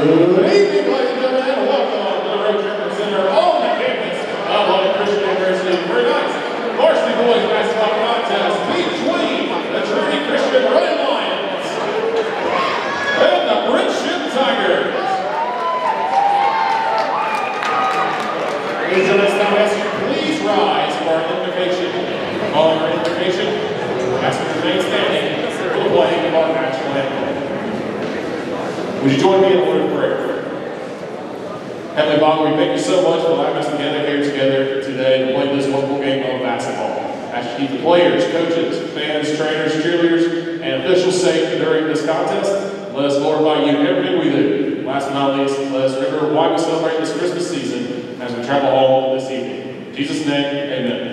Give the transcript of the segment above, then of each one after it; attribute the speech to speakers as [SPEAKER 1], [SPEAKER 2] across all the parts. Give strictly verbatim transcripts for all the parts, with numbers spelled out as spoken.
[SPEAKER 1] Would you join me in a word of prayer? Heavenly Father, we thank you so much for allowing us to gather here together today to play this wonderful game of basketball. I ask you to keep the players, coaches, fans, trainers, cheerleaders, and officials safe during this contest. Let us glorify you in everything we do. Last but not least, let us remember why we celebrate this Christmas season as we travel home this evening. In Jesus' name, amen.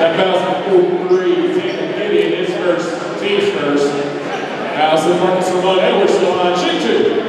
[SPEAKER 1] That foul's on forty-three. Tatum Gideon is first, team's first. Allison Marcus Ramon Edwards to the line, shoot two.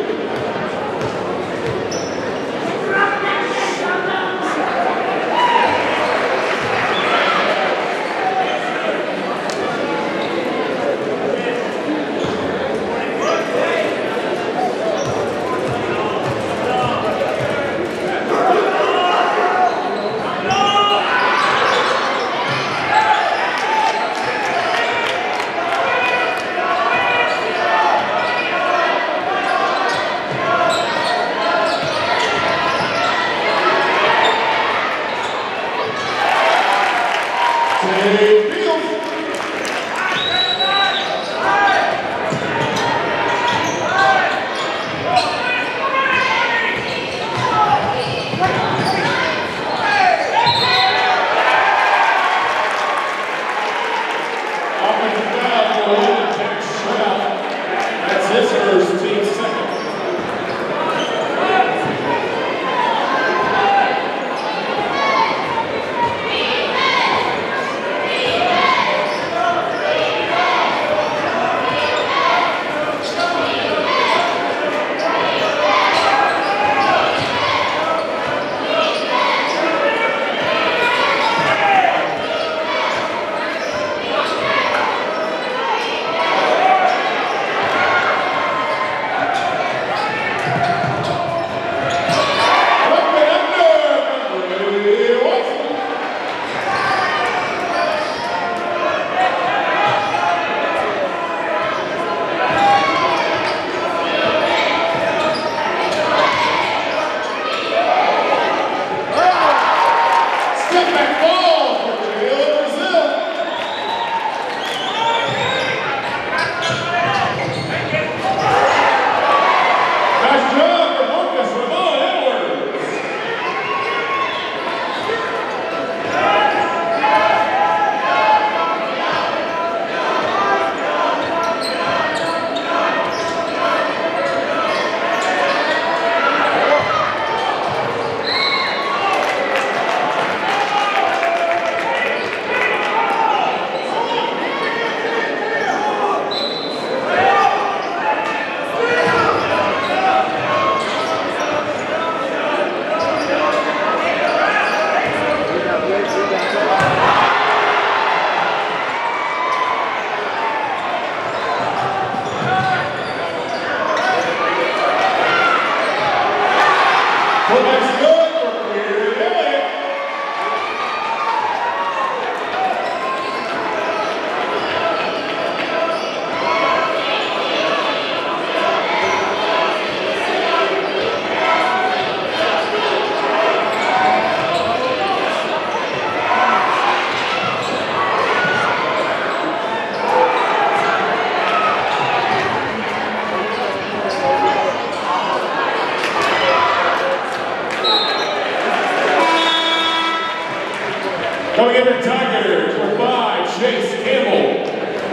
[SPEAKER 1] Coming in for Tigers, number five, Chase Campbell.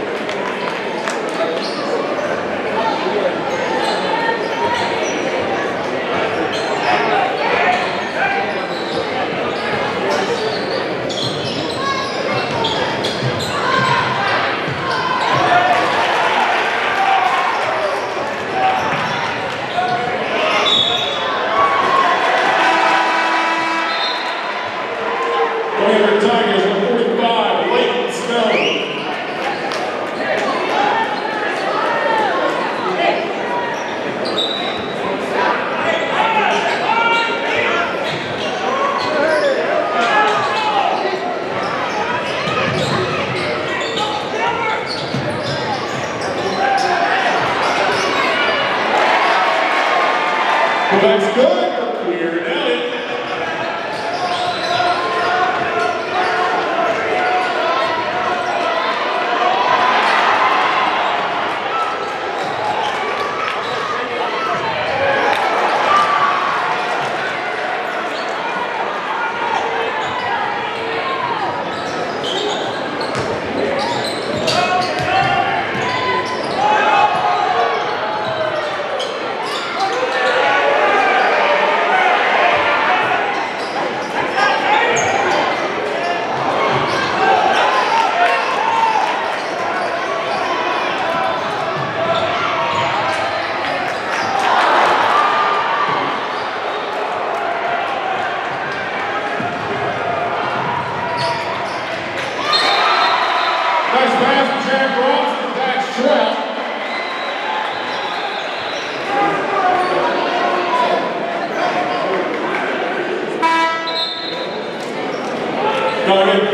[SPEAKER 1] Well, that's good. Clear it out.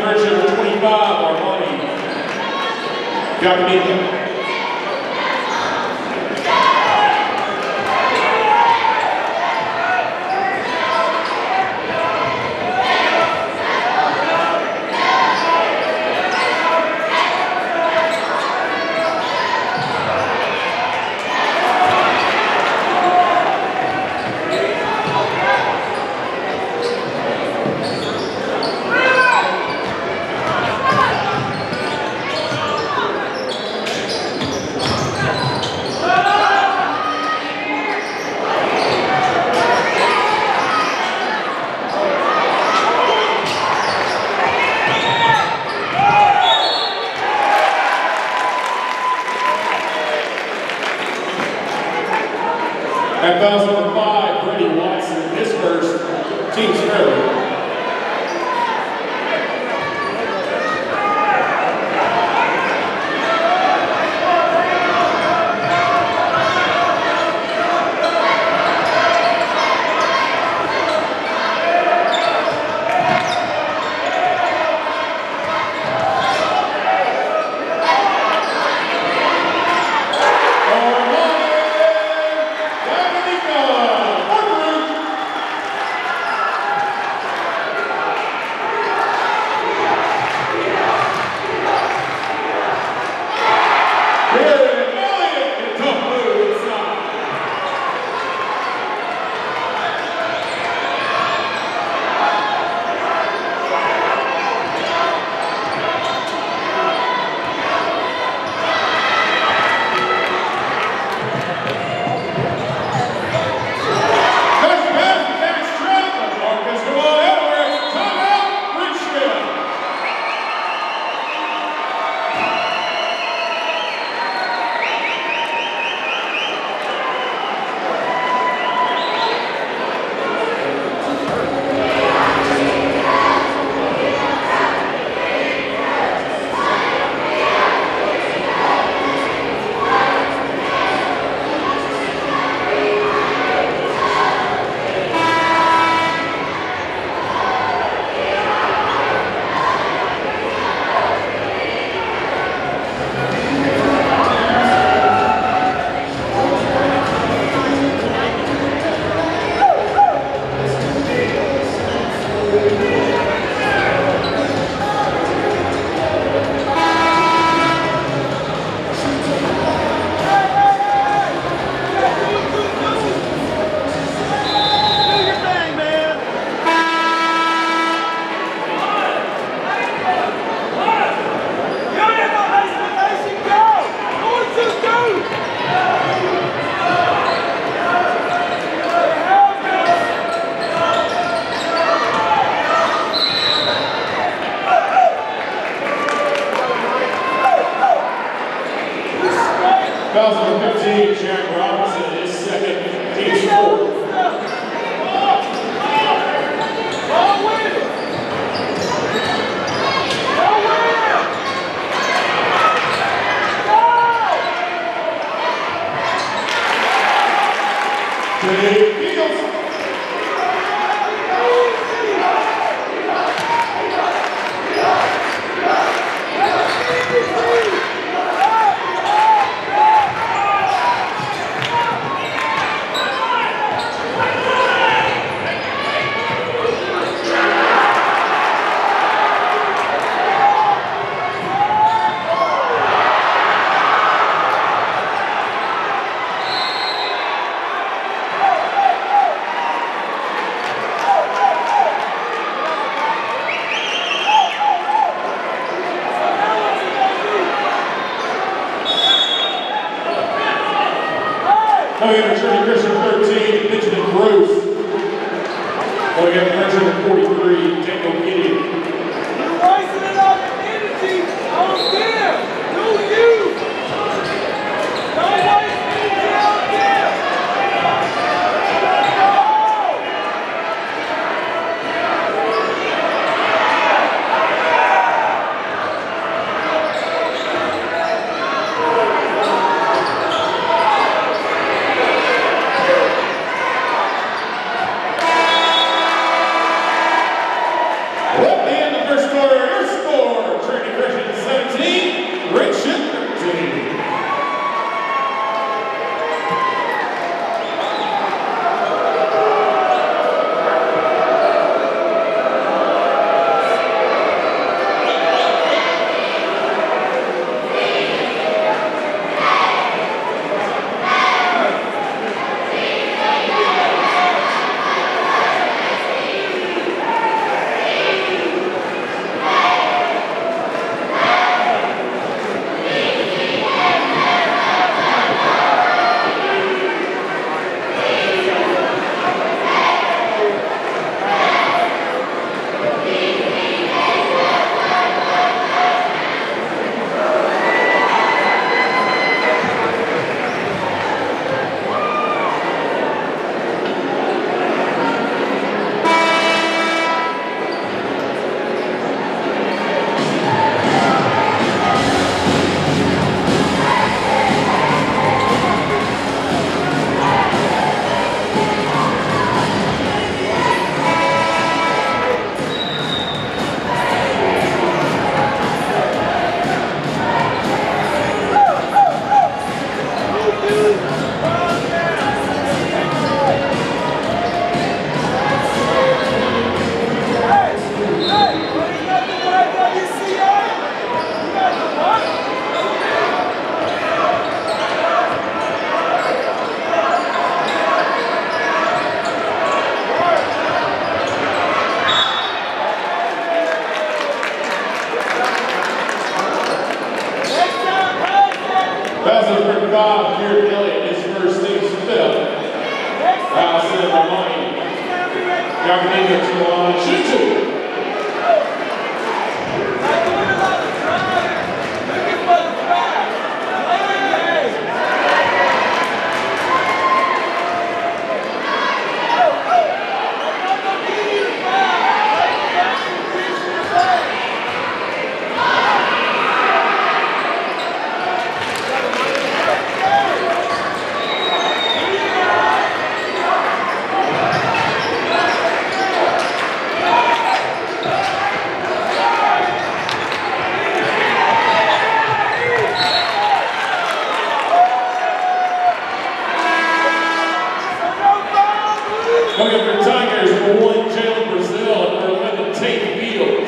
[SPEAKER 1] friendship for twenty-five, Armani Giacomini. At foul number five, Brady Watson, his first team scrimmage. Foul number fifteen, Sharon Robinson, his second team four. The Eagles. Coming in returning pressure thirteen, Benjamin Gross. Going in pressure forty-three, Daniel Gideon.
[SPEAKER 2] You're wasting it on your energy on them. Do you? Don't waste energy on them.
[SPEAKER 1] What the Academia to the line, shoot two. Coming up for Tigers, number one, Jalen Brazil, and number eleven, Tate Fields.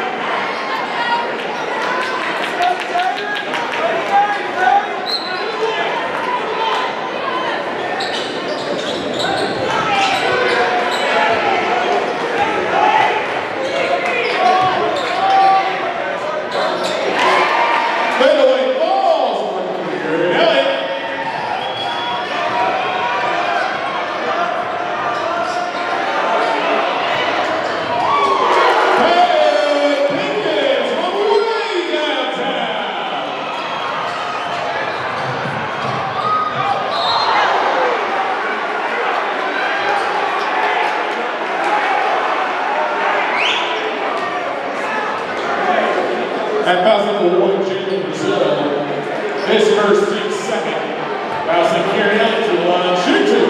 [SPEAKER 1] Fadeaway balls for Elliott. At foul number one, Jalen Brazil. His first, team second. Foul second, Kieran Elliott to the line, shoot two.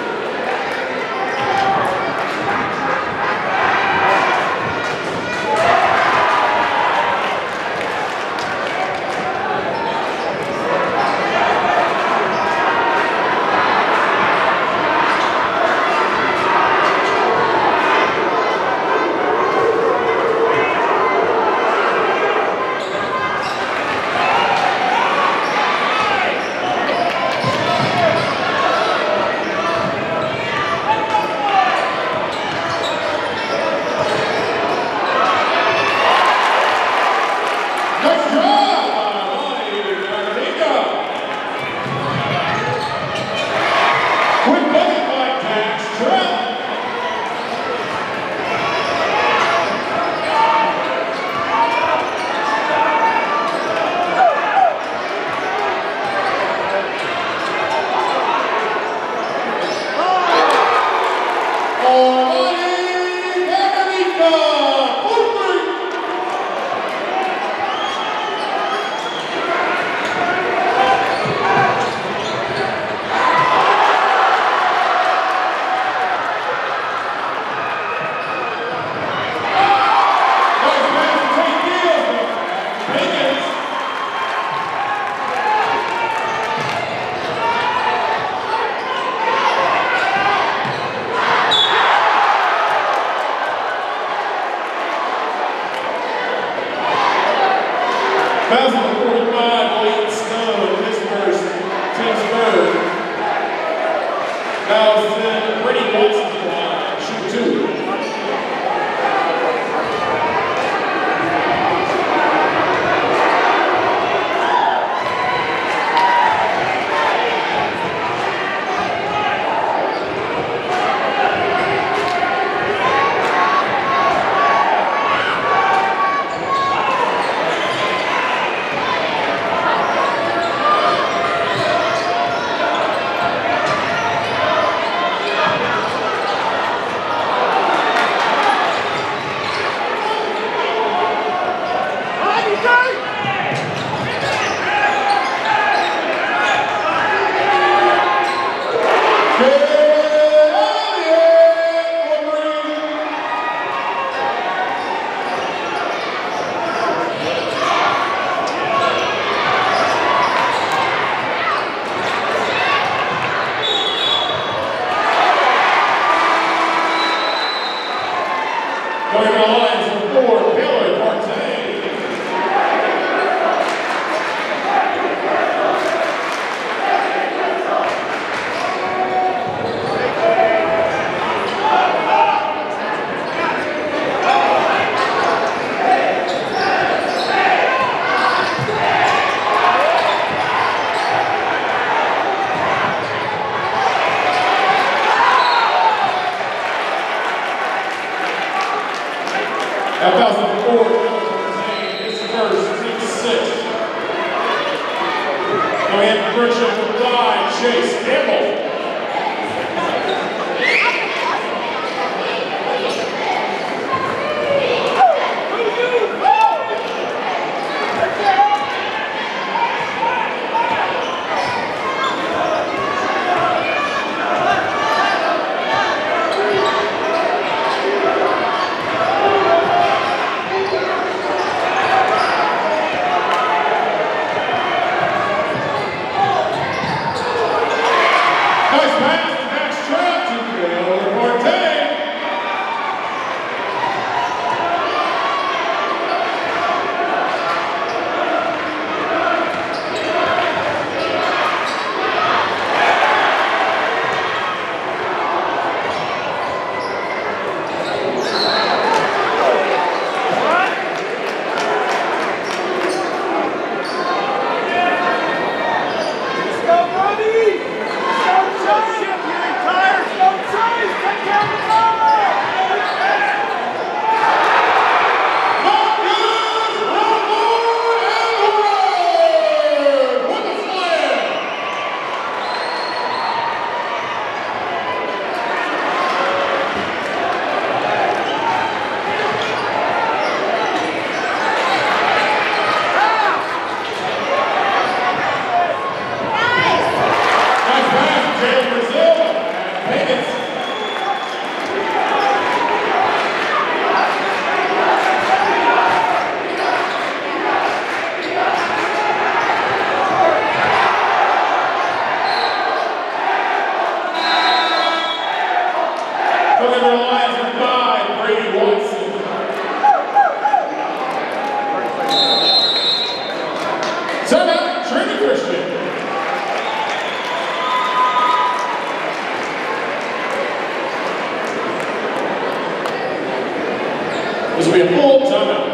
[SPEAKER 1] Fouls number forty-five, Wade Stone, his first, team's third. Fouls then Brady Watson to the line, shoot two. Coming to the line for five, Brady Watson. Timeout, Trinity Christian. This will be a full timeout.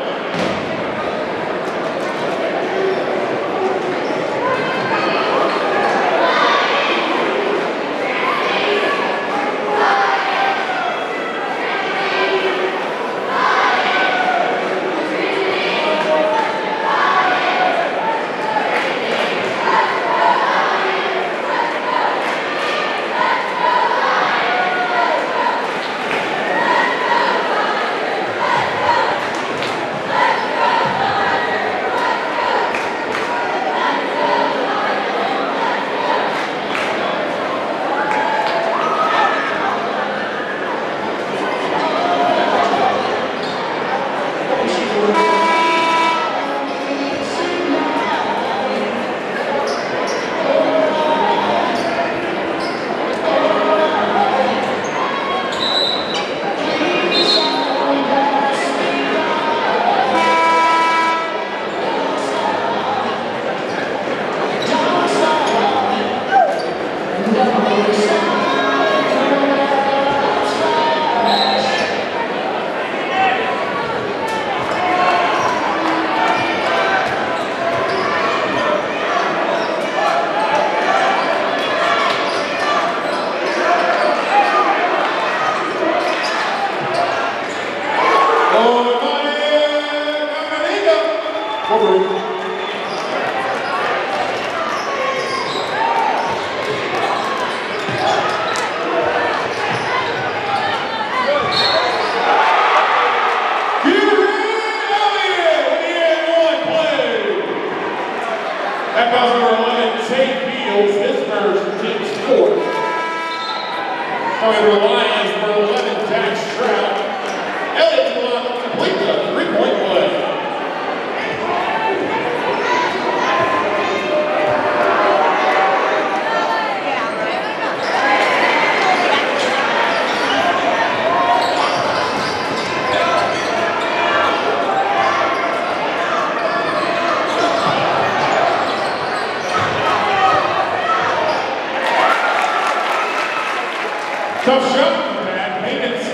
[SPEAKER 1] Tough shot from that, Higgins.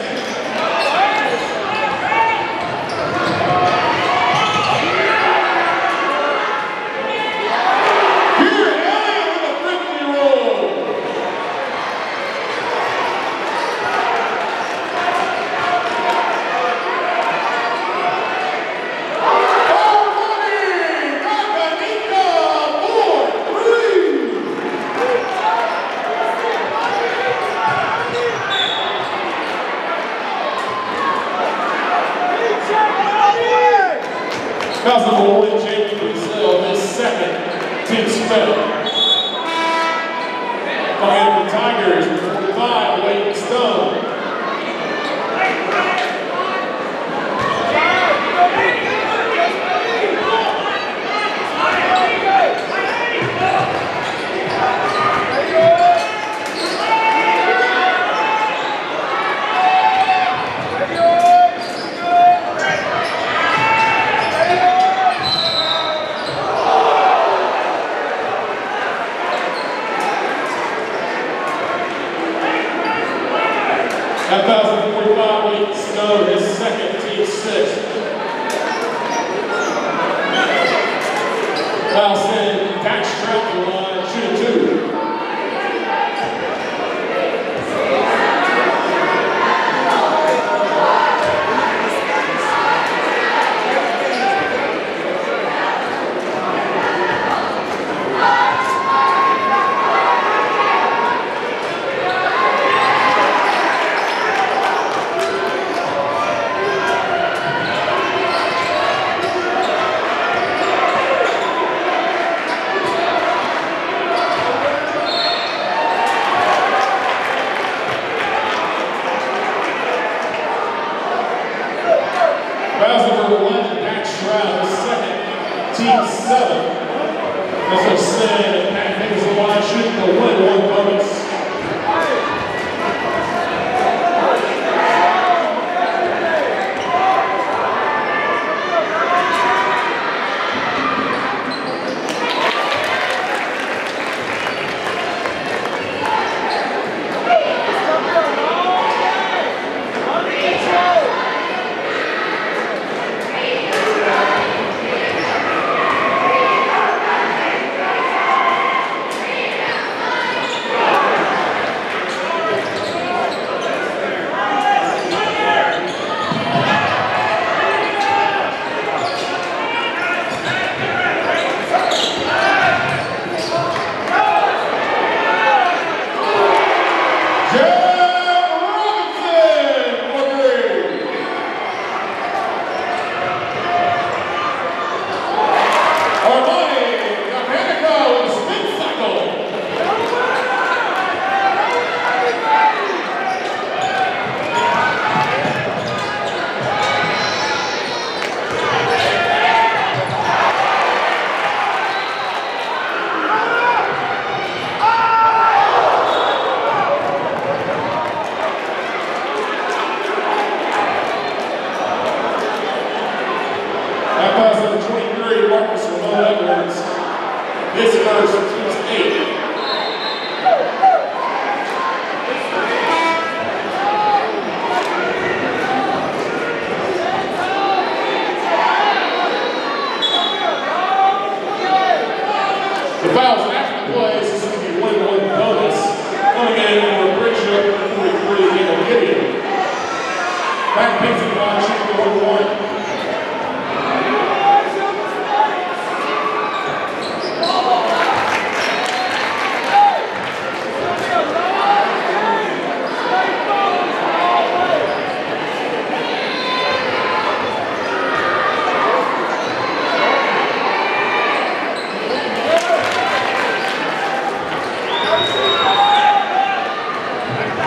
[SPEAKER 1] Here, Elliott with a fifty roll. four forty, Margarita, four three. Fouls number one, Jalen Brazil, his second, team spell. Coming the Tigers, forty-five, Wade Stone. That thousand forty-five, Wade Stone, his second, team six. Foul send, Dax Trout to the line, shooting two. Fouls number eleven, Dax Trout, his second, team seven. As I said, Pat Higgins the line shooting the win, one bonus.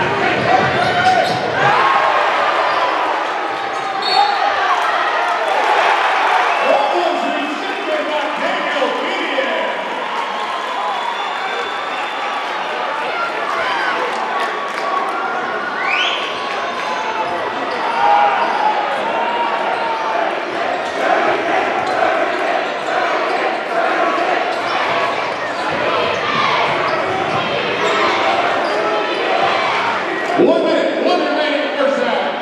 [SPEAKER 1] One minute, one remaining in the first half.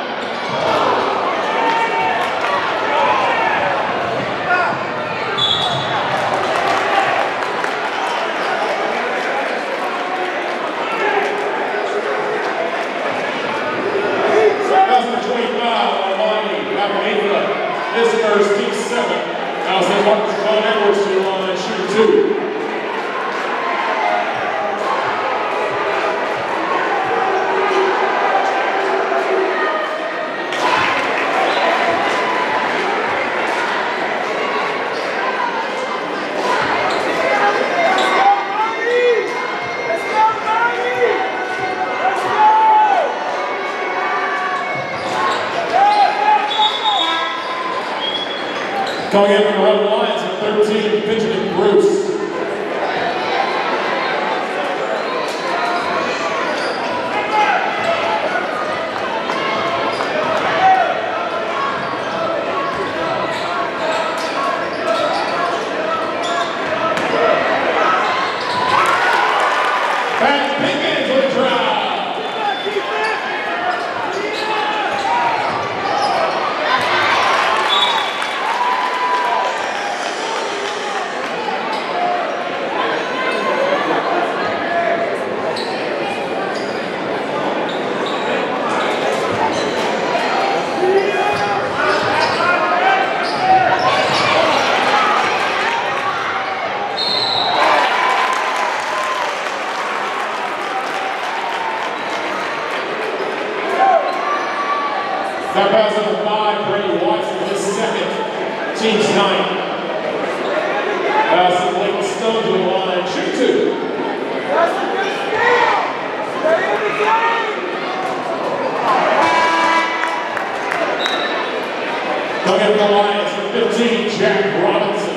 [SPEAKER 1] Number twenty-five, Almighty, Apalena. This first, team seven. Now sends Marcus John Edwards to the line, shooter two. Coming in from the Rebel Lions at thirteen, Benjamin Bruce. Pat Pickens with a drive. That pass number five, Brady Watson, his second, team's ninth. Pass to Blake Stone to the line, shoot two.
[SPEAKER 2] That's a good steal. Stay in the game.
[SPEAKER 1] Coming in from the Lions at fifteen, Jack Robinson.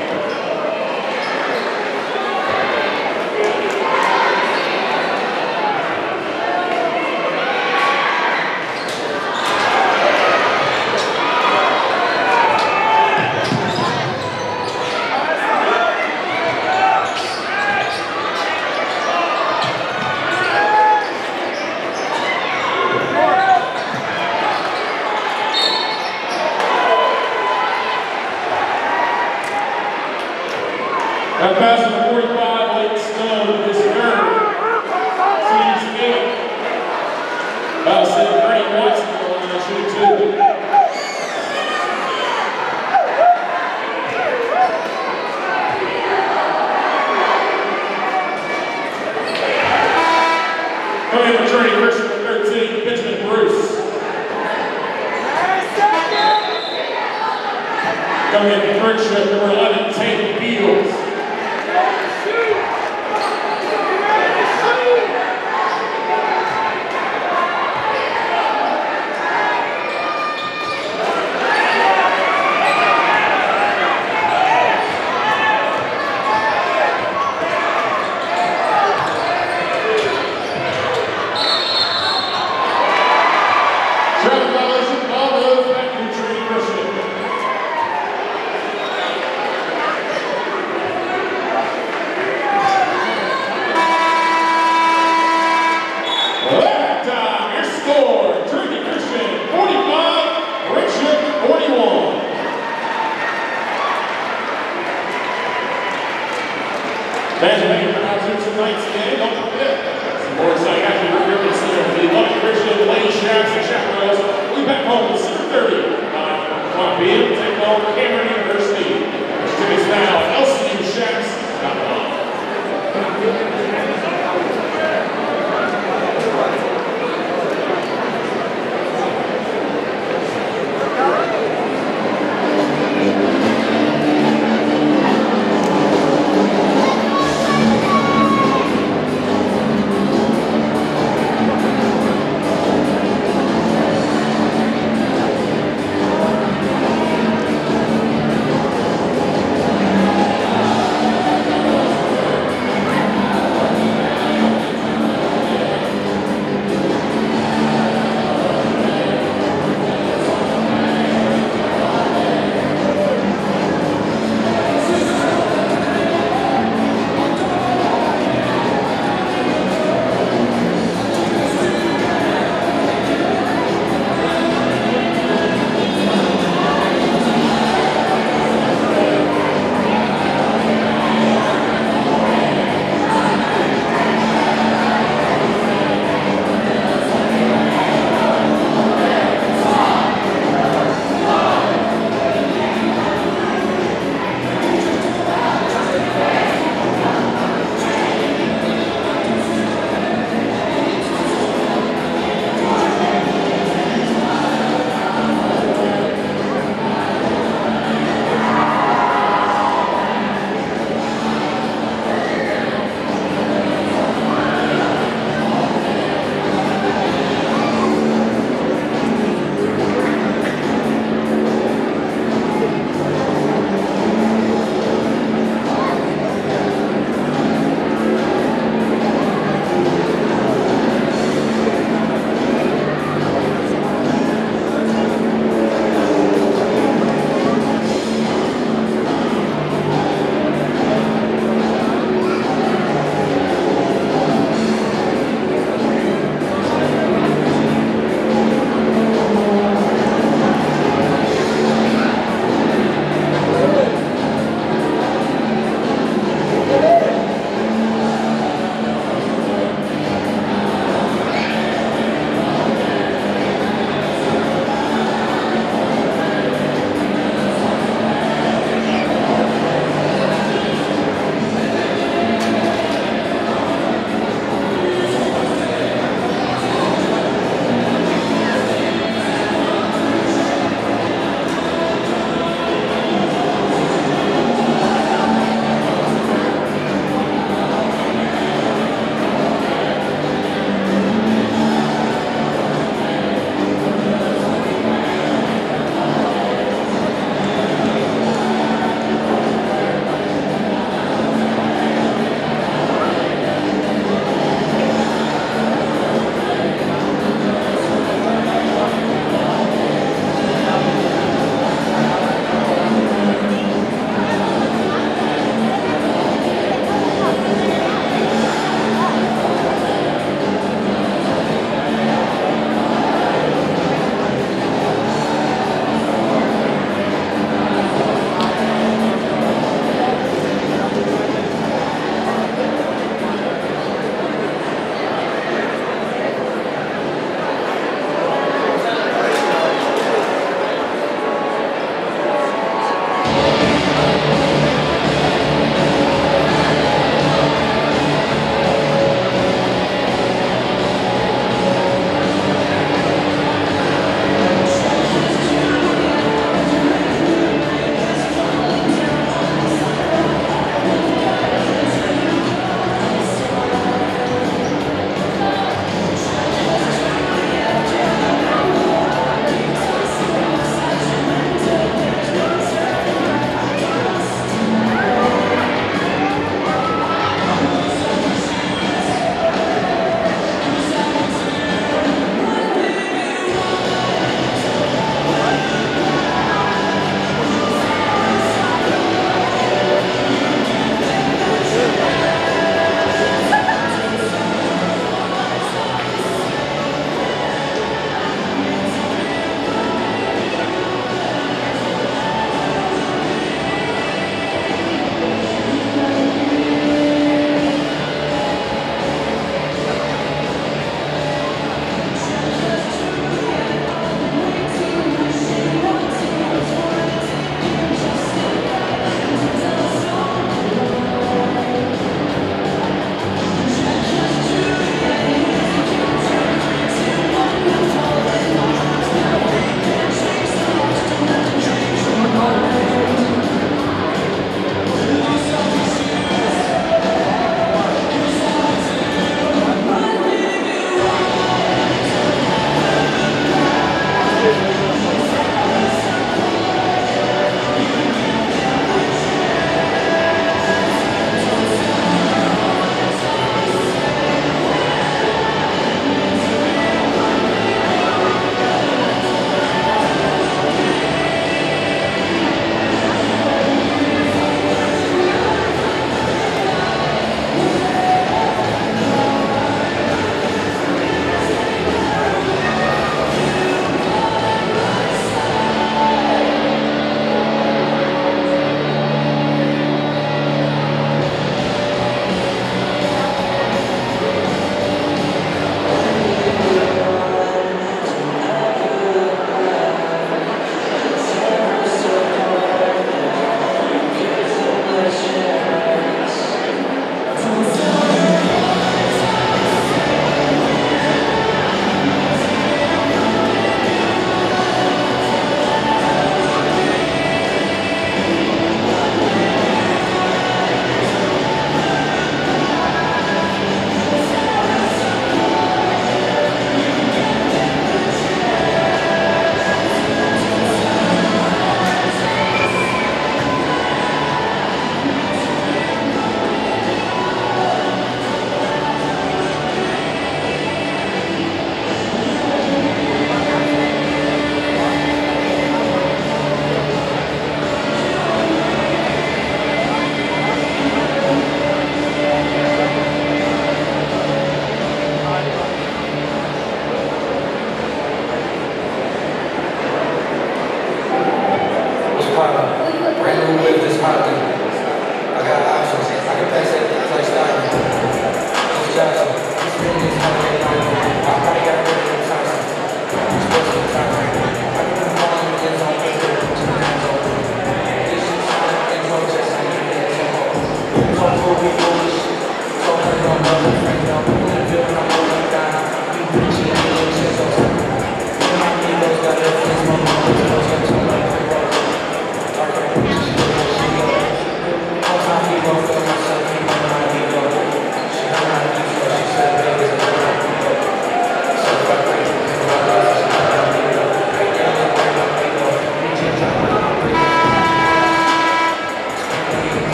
[SPEAKER 1] That pass number forty-five, Blake Stone, his third. Team's eighth. Pass to Brady Watson to the line, shoot two. Coming in returning Christian for thirteen, Benjamin Bruce. Coming in for third shift, number eleven, Tate Beals. Traffic violation, all those back to Trinity Christian.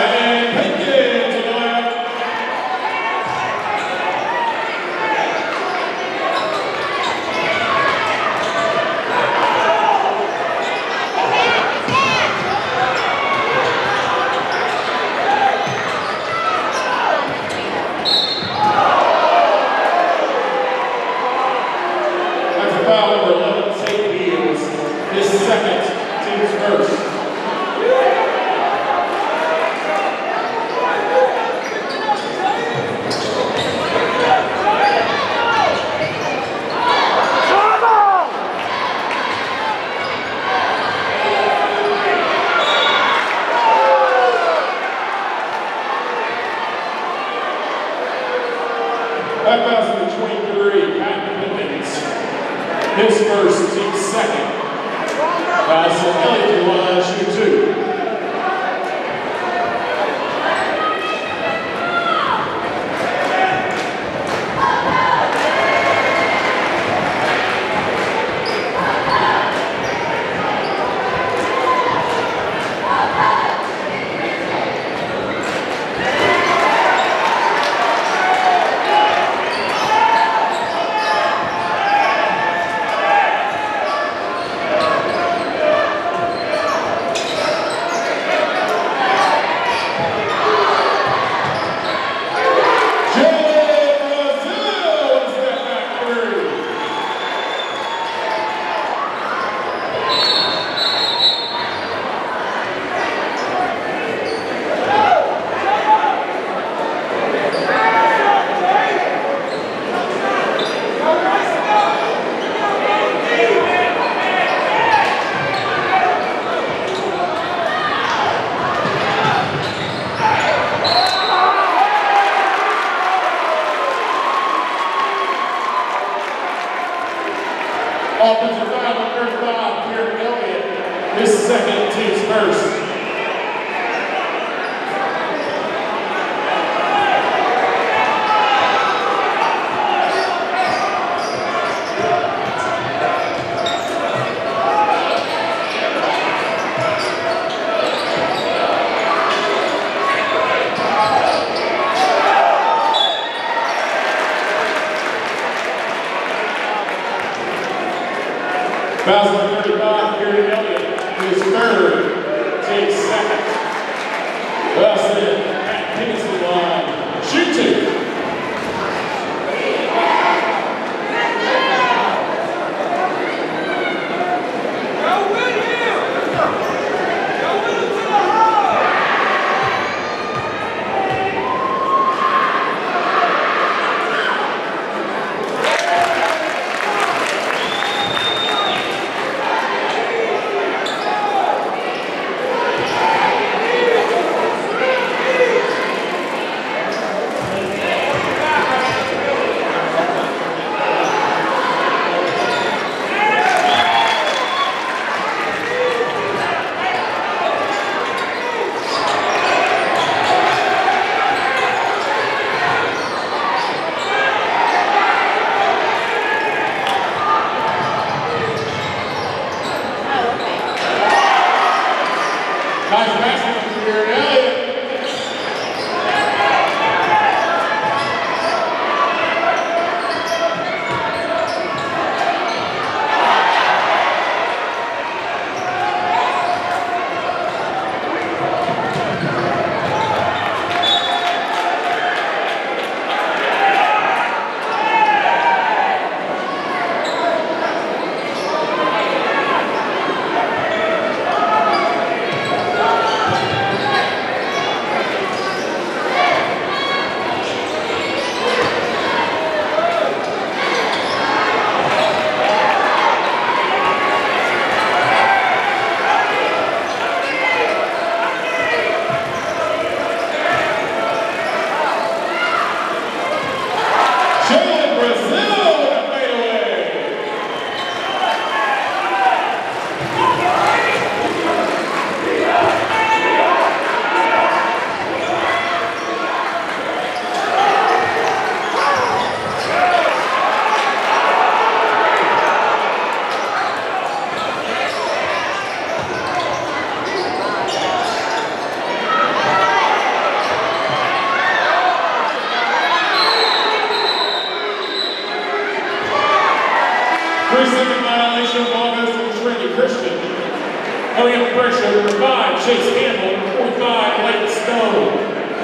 [SPEAKER 1] Evan Pinkins on the way out. That's a foul number eleven, Saint Beals. His second, team's first. That foul's number twenty-three, Pat Pickens. His first, team's second. That's uh, Elliott, you want to shoot two. Offensive foul on thirty-five, Kieran Elliott. His second, team's first. Fouls number thirty-five, Kieran Elliott. His third, team's second. Thus then, Pat Pickens to the line. Shoot two.
[SPEAKER 2] Go with him! Go with him to the hole!
[SPEAKER 1] Coming up first, number five, Chase Campbell, number forty-five, Leighton Stone.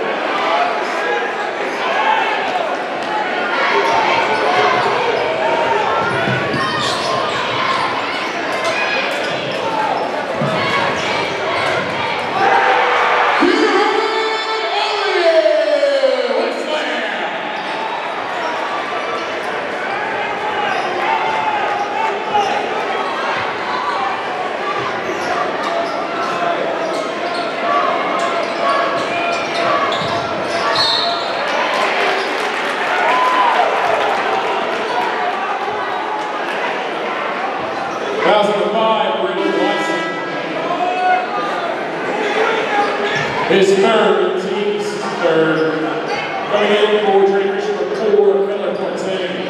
[SPEAKER 1] His third, team's third. Coming in for Drake Christian for four, Miller fourteen.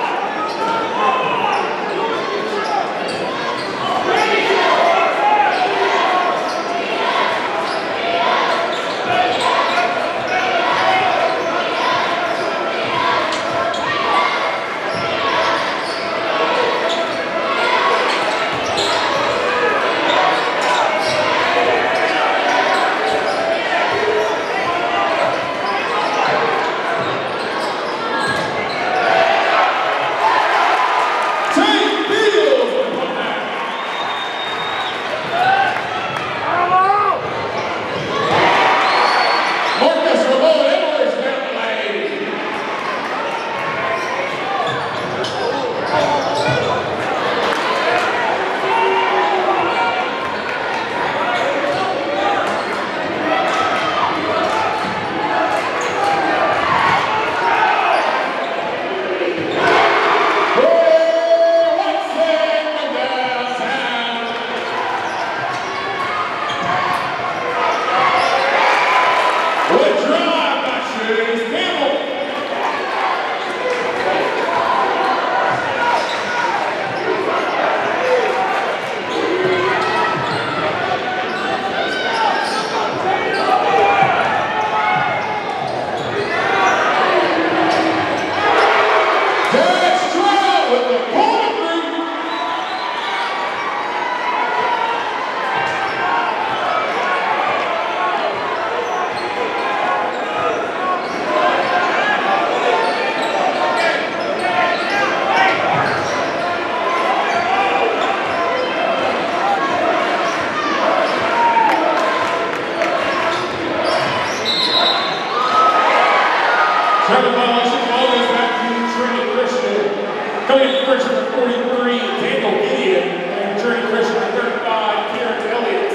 [SPEAKER 1] Travel violation, always back to Trinity Christian. Coming in first for forty-three, Daniel Gideon, and Trinity Christian for thirty-five, Kieran Elliott.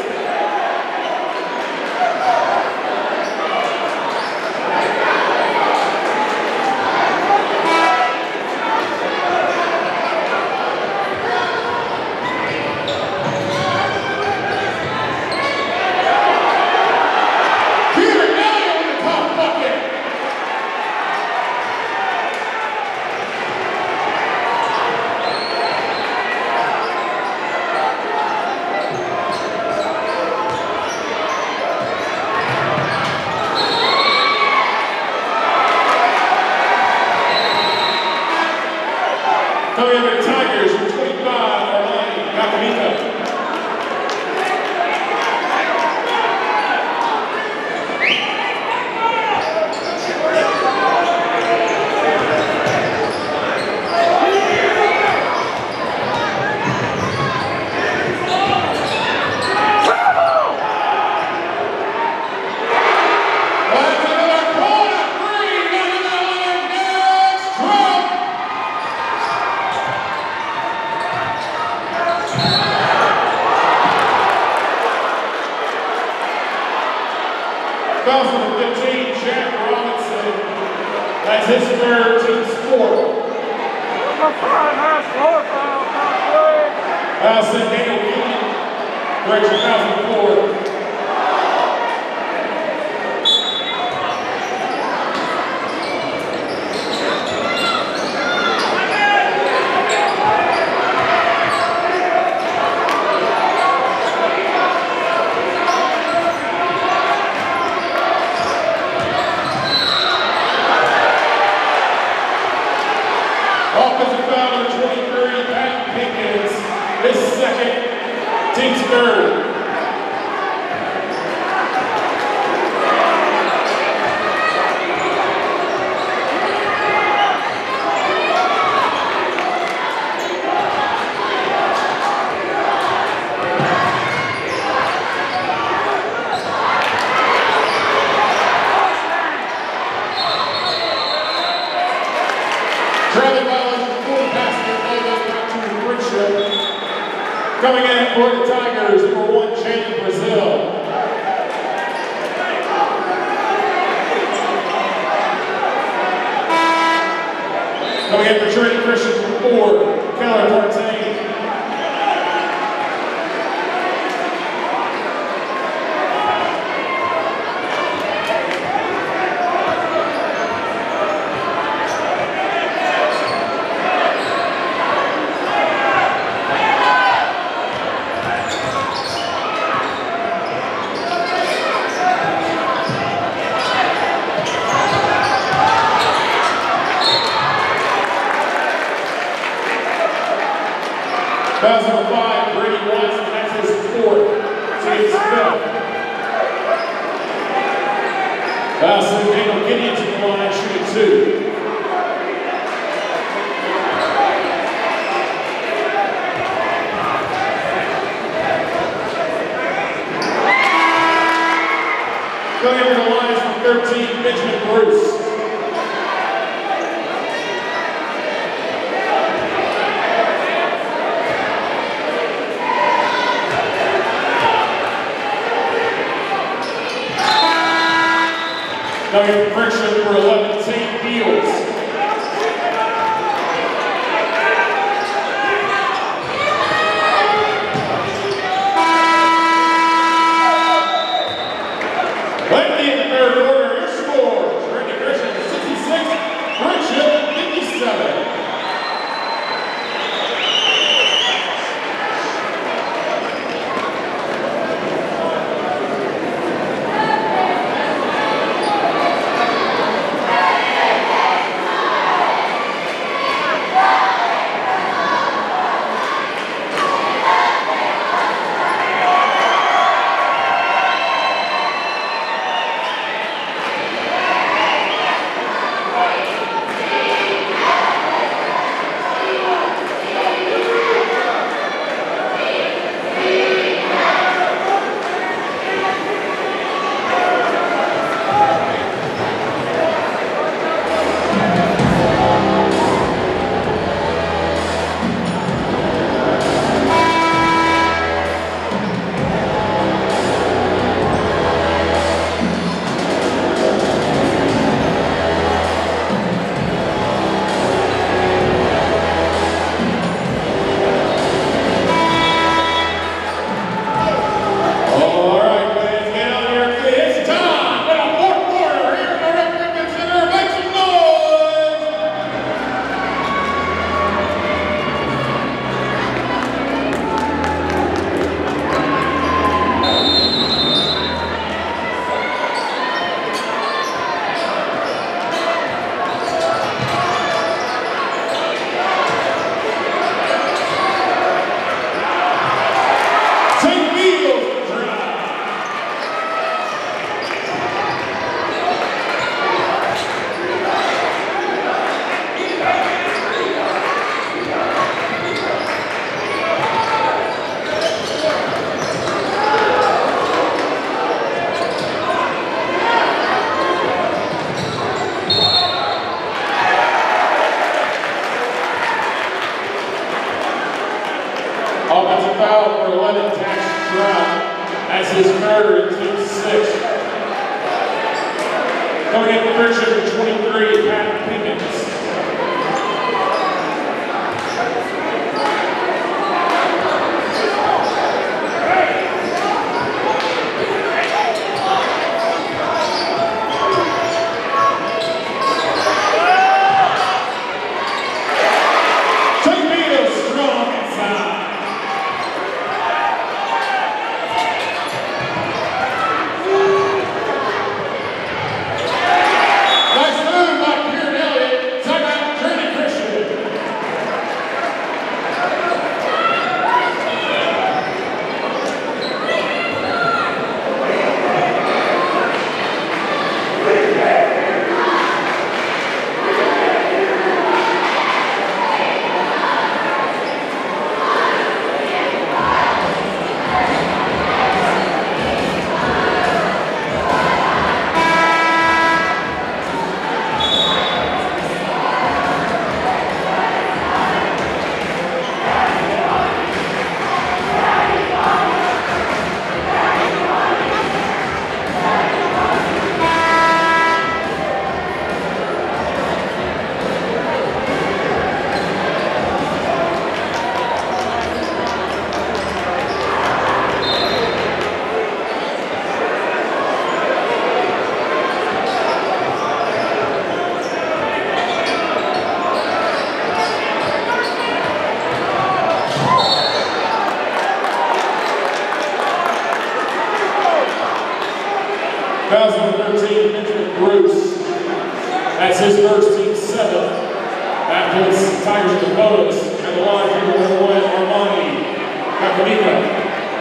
[SPEAKER 1] Coming up at Tigers for twenty-five, Arlene Yakamika. Foul for fifteen, Jack Robinson. That's his third, team sport. Foul set Daniel Gideon. Correction, foul for four. Offensive foul number twenty-three, Pat Pickens, his second, team's third. Coming in for the Tigers, number one, Chandler Brazil. Coming in for Trinity Christian, number four, Keller Partain. Foul number five, Brady Watson, that's his fourth, team's fifth. Foul sends Daniel Gideon to the line, shooting two. Going over the line is number thirteen, Benjamin Bruce. Coming in for friction, number eleven, Tate Fields. Lengthy in the third quarter, your score, Trinity Christian sixty-six, Friction fifty-seven. Offensive foul for eleven, Dash Stroud. That's his third, team six. Coming in for friction for twenty-three, Pat Pickens. That's his first, team seven. That puts Tigers to bonus. And the line for number one, Armani Cacanica.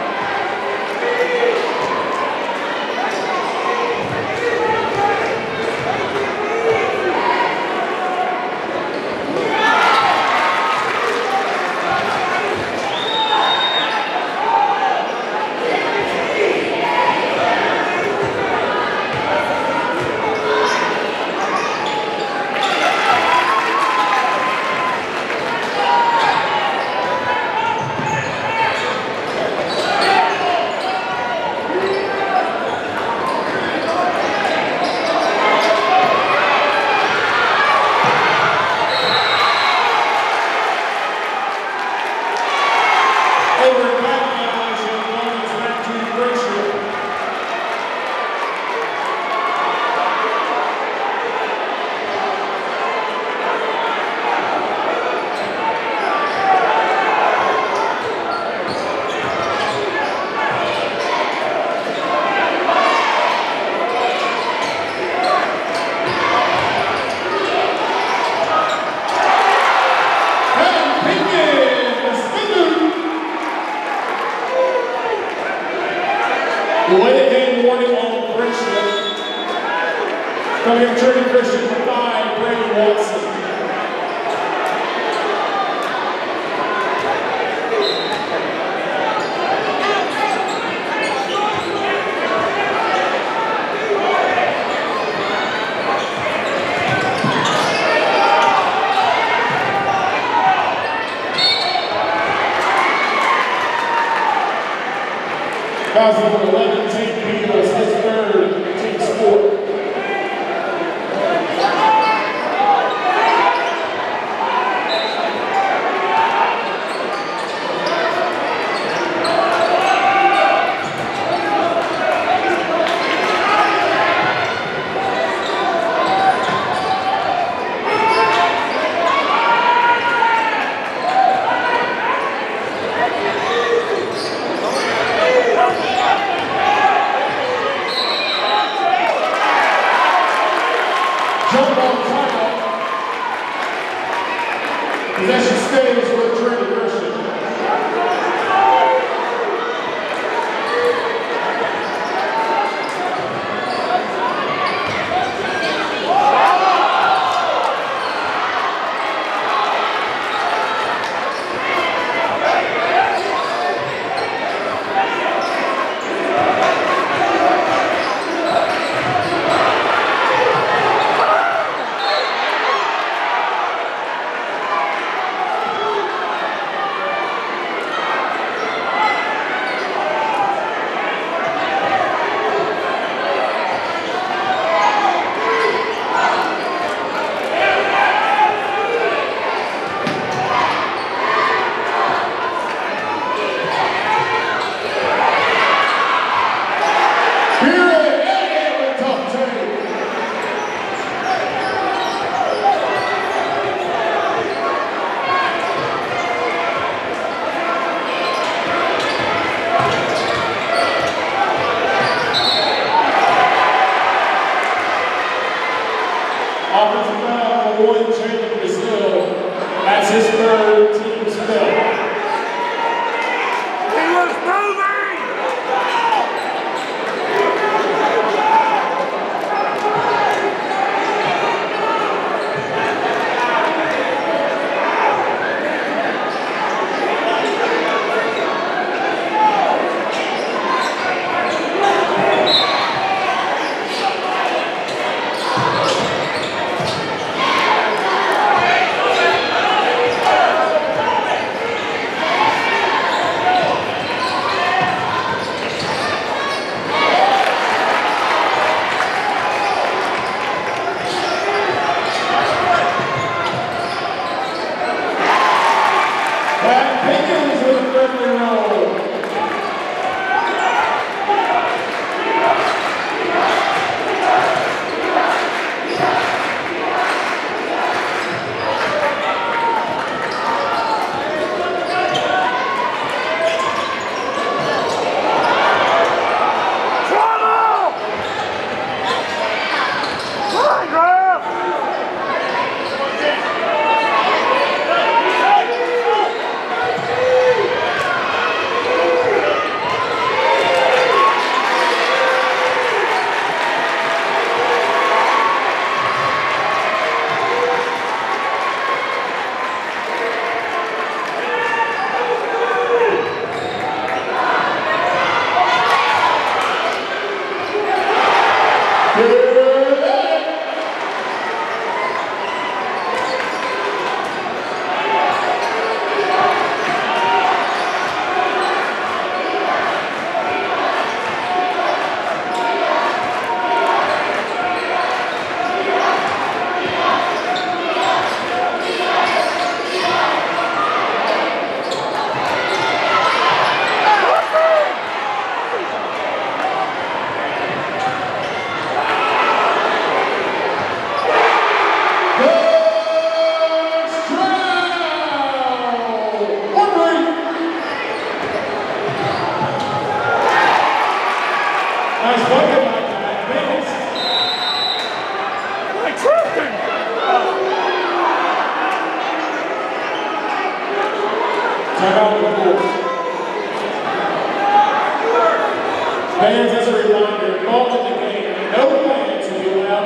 [SPEAKER 1] The way game warning on Christian. Coming up, Trinity Christian for five, Brady Watson. Fouls number eleven, Team Beatles, his third, Team Sport. Jump on timeout. Possession stays with Trinity Christian. Offensive foul on one, Chandler Brazil. That's his third, team spell.
[SPEAKER 2] He was moving!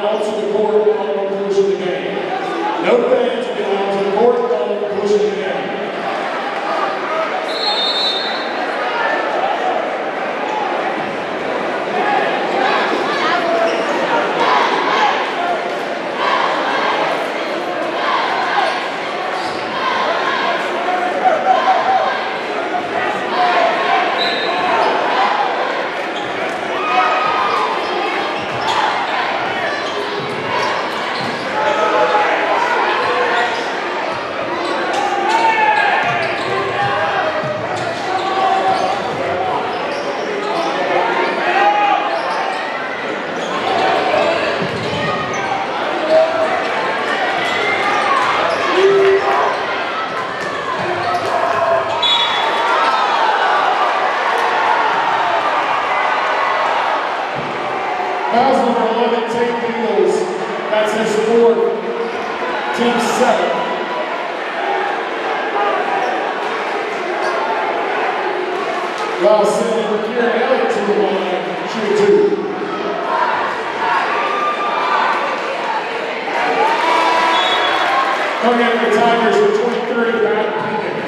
[SPEAKER 1] onto the court on the conclusion of the game. No fans will be allowed to the court on the conclusion of the game. Fouls number eleven, Tate Beals. That's his fourth, team seven. While sending Kieran Elliott to the line, shoot two. Coming out of the Tigers with twenty-three, Pat Pickens.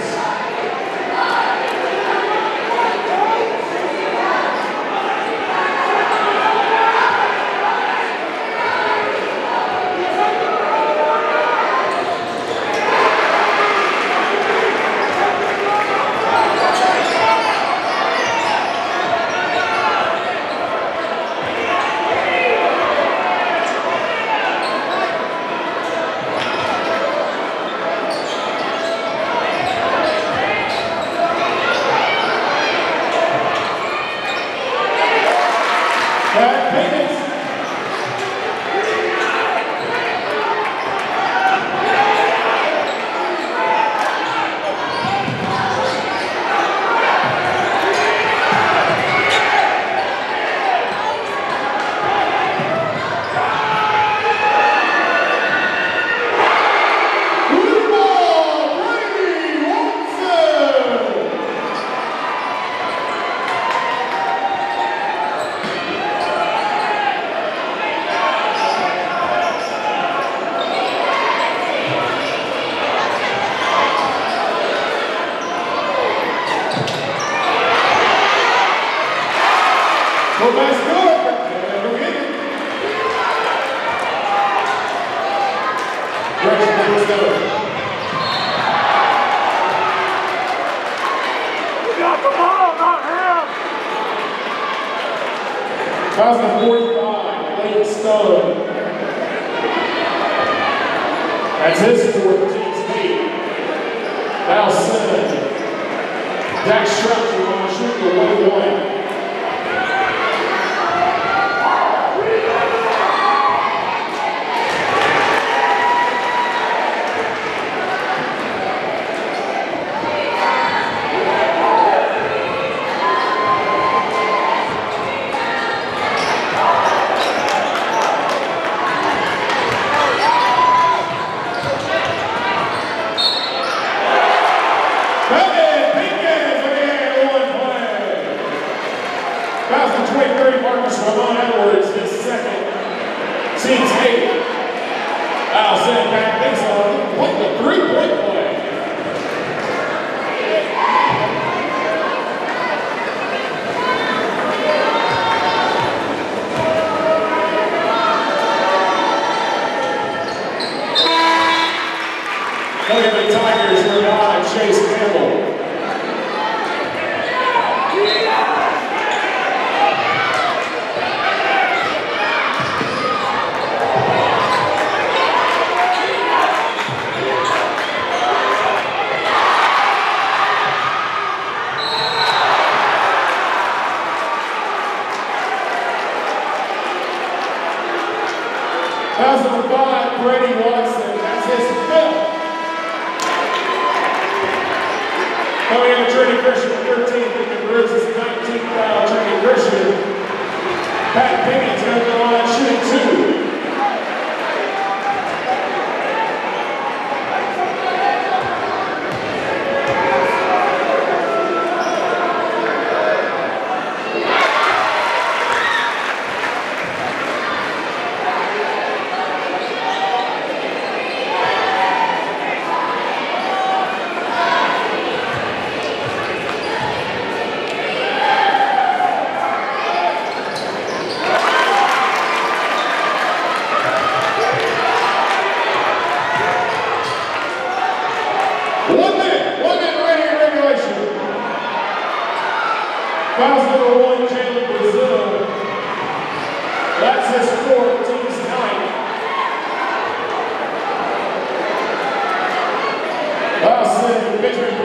[SPEAKER 1] Well, that's good. Go get it. Gretchen, let's go.
[SPEAKER 2] You got the ball, not him.
[SPEAKER 1] Foul number forty-five, Lane Stone. That's his fourth, team's eight. Foul seven. Dax Structure on shooting the one one. twenty-three, Marcus Ramon Edwards, his second, team's eight. Foul sent back this on point the three-point play. Look at the Tigers, we're on Chase Campbell. That's number five, Brady Watson. That's his fifth. Coming in, Trinity Christian with thirteen, Pickett Brooks is nineteenth foul, Trinity Christian. Pat Pickett's going to go on shooting two.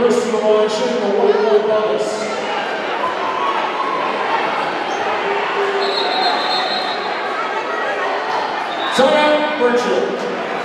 [SPEAKER 1] Bruce to the line, shooting the one and one bonus. Timeout, Virgil.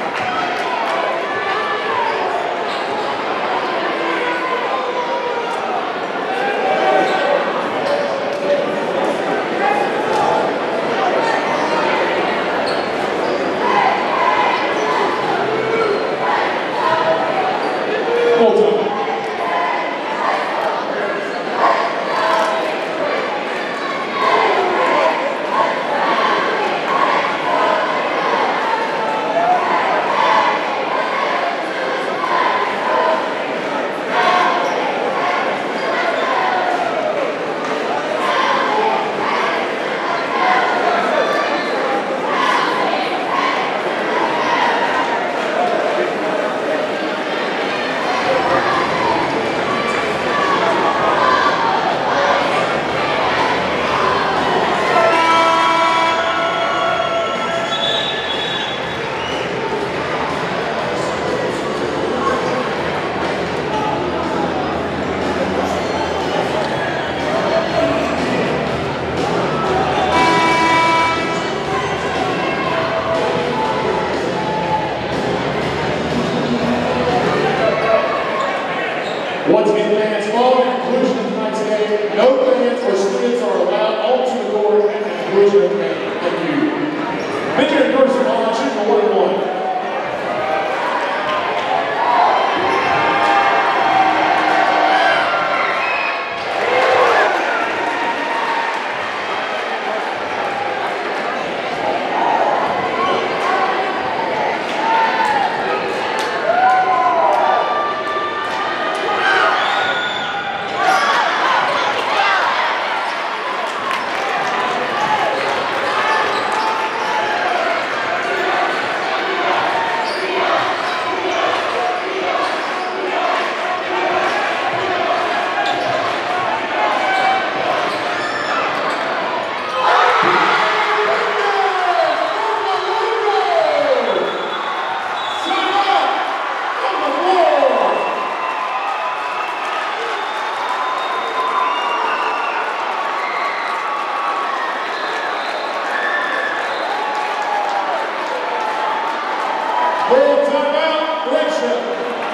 [SPEAKER 1] Once again, fans, following the conclusion of tonight's game, no fans or students are allowed onto the court at the conclusion of the game. Thank you. Benjamin Person on shooting one and one. World timeout, Glacier.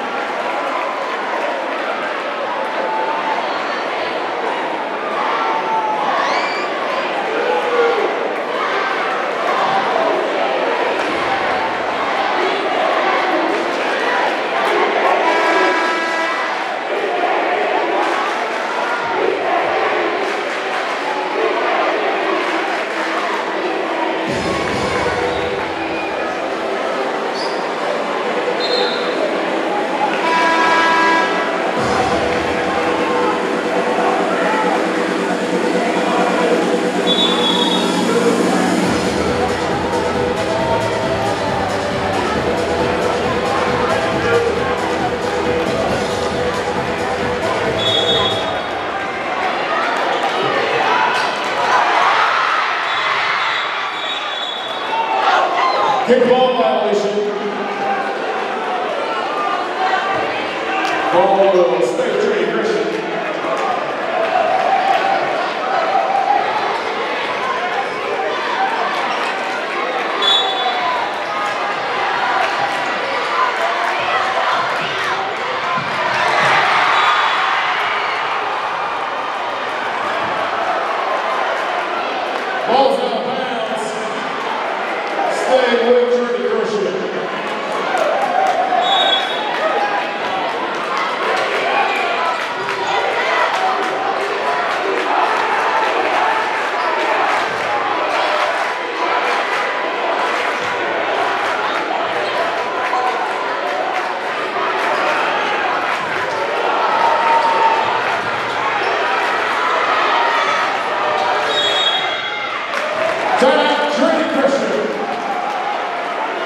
[SPEAKER 1] Kickball violation. Ball will stay tree Christian. Ball's out of bounds. Stay with Trinity Christian. Timeout, Trinity Christian.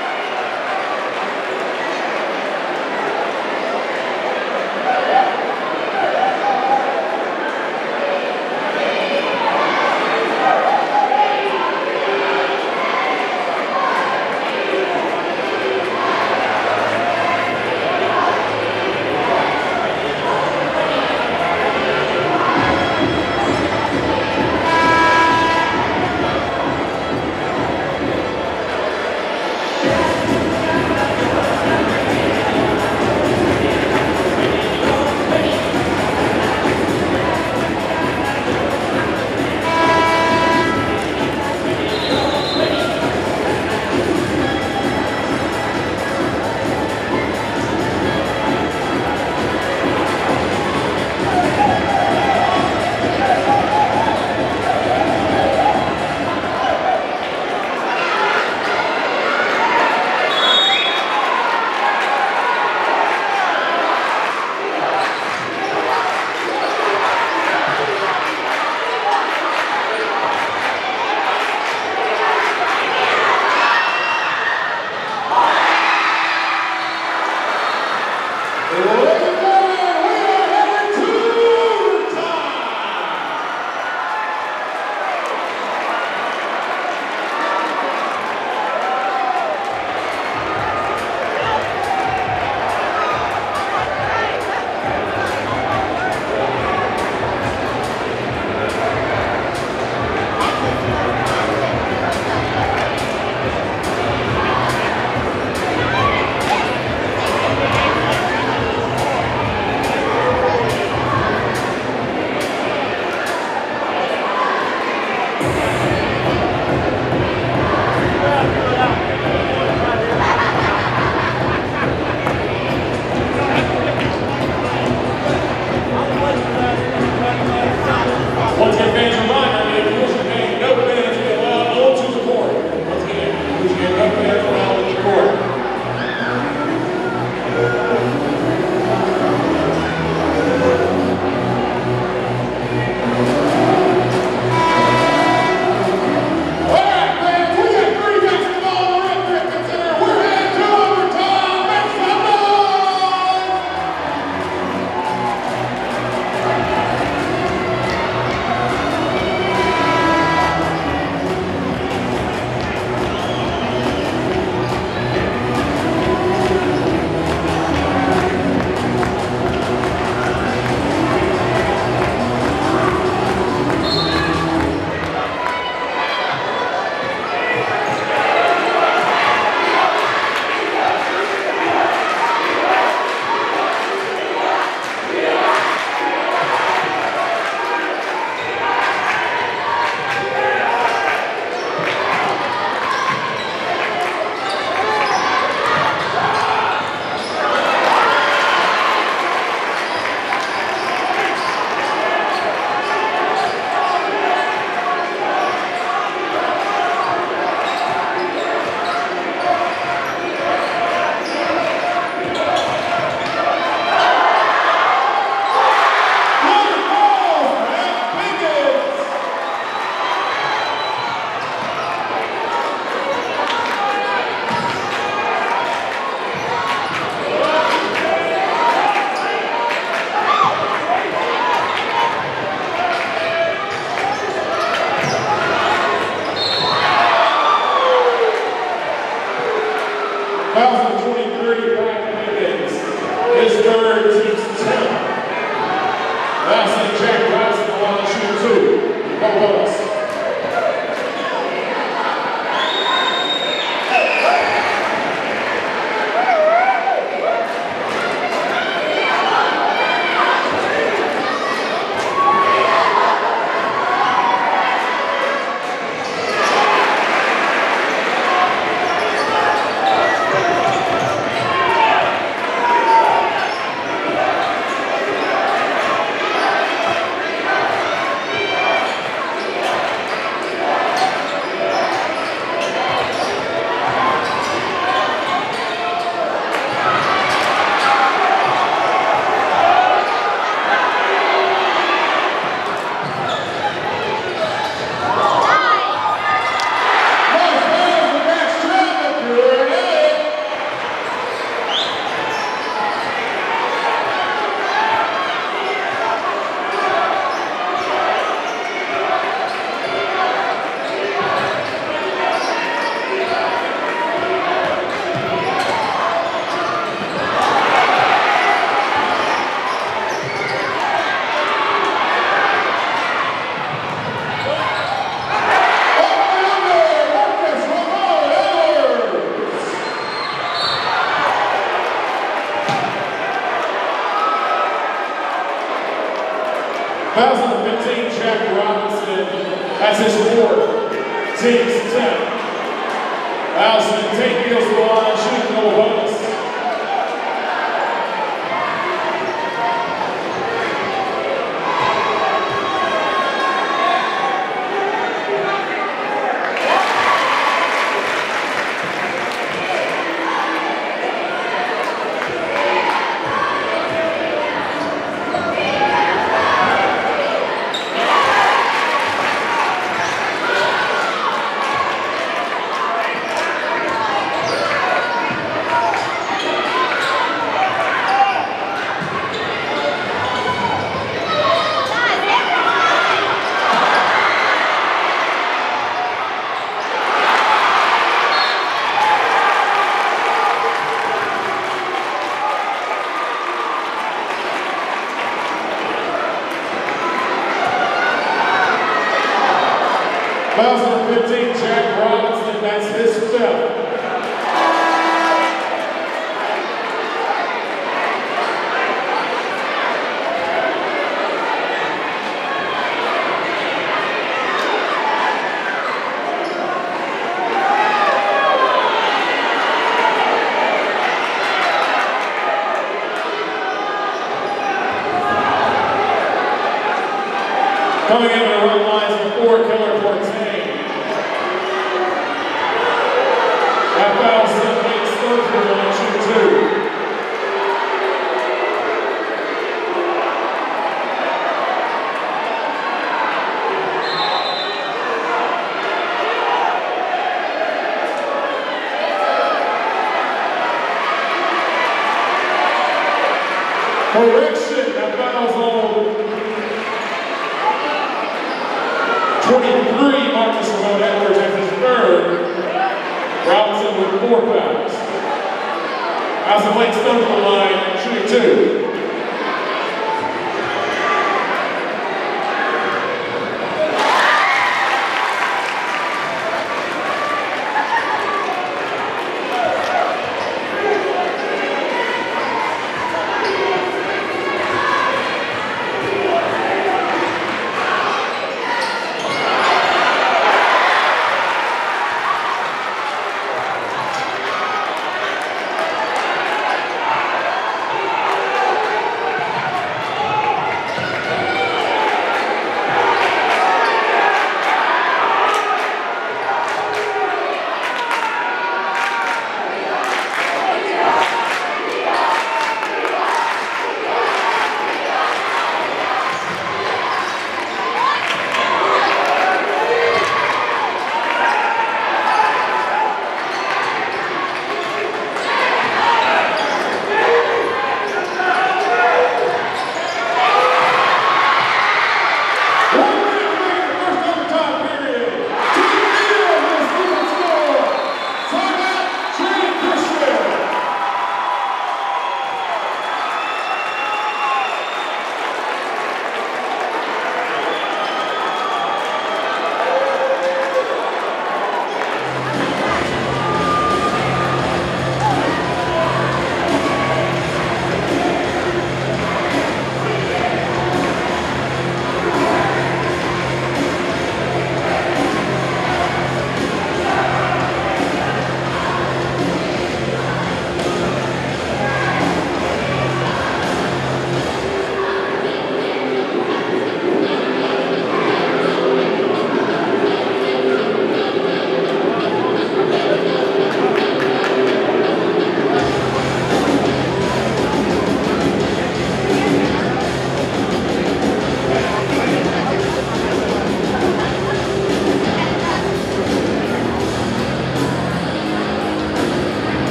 [SPEAKER 1] Fouls on twenty-three, Brad Higgins. His third, team's tenth. Fouls on Jack Robinson, the line to shoot two. Go bonus. Fouls on fifteen, Jack Robinson. That's his fourth. Team's tenth. Fouls on Tate Fields to the line, shooting no bonus. Fouls on fifteen, Jack Robinson, that's his fifth. Coming in on the run lines before Keller Forte. That foul separates Stoker on shoot two. Correction, that foul's on twenty-three, Marcus Ramon Edwards has his third. Robinson with four fouls. Fouls on Blake Stone to the line, shooting two.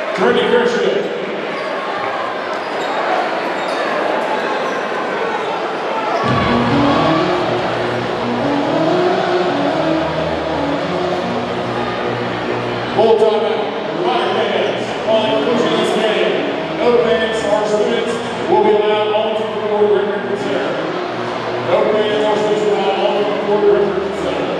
[SPEAKER 1] Trinity Christian. Full timeout. Reminder fans, following conclusion of this game, no fans or students will be allowed on to the court during the center. No fans or students will be allowed on to the court during the center.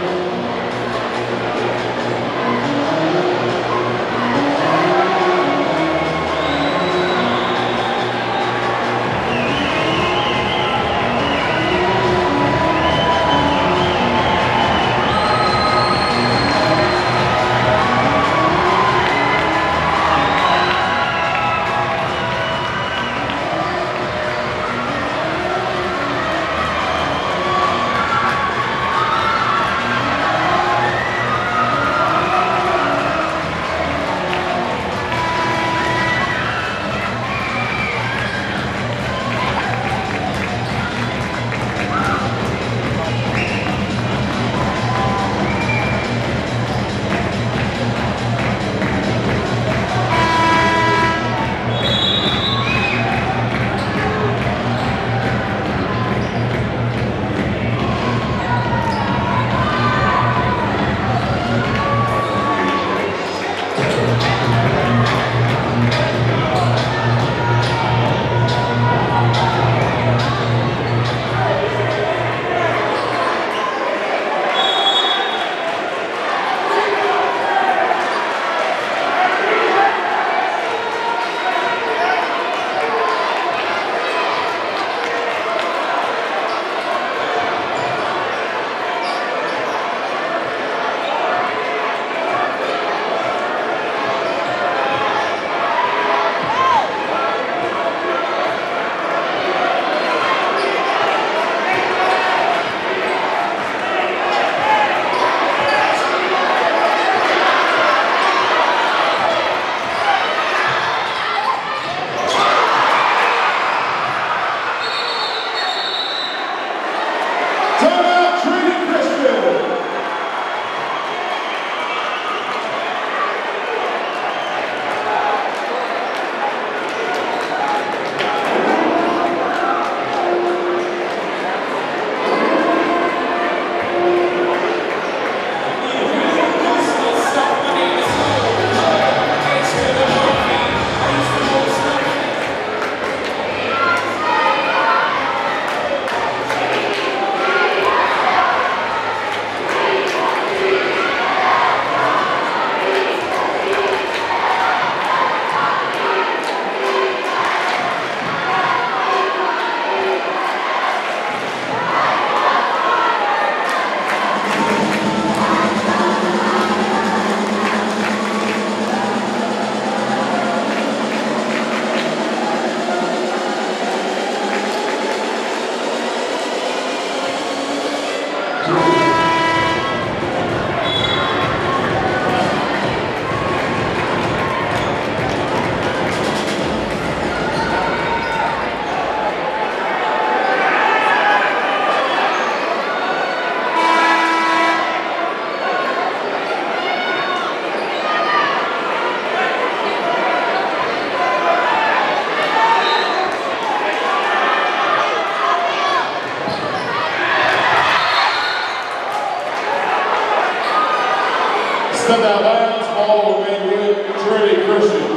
[SPEAKER 1] Step out of bounds, ball will remain with Trinity Christian.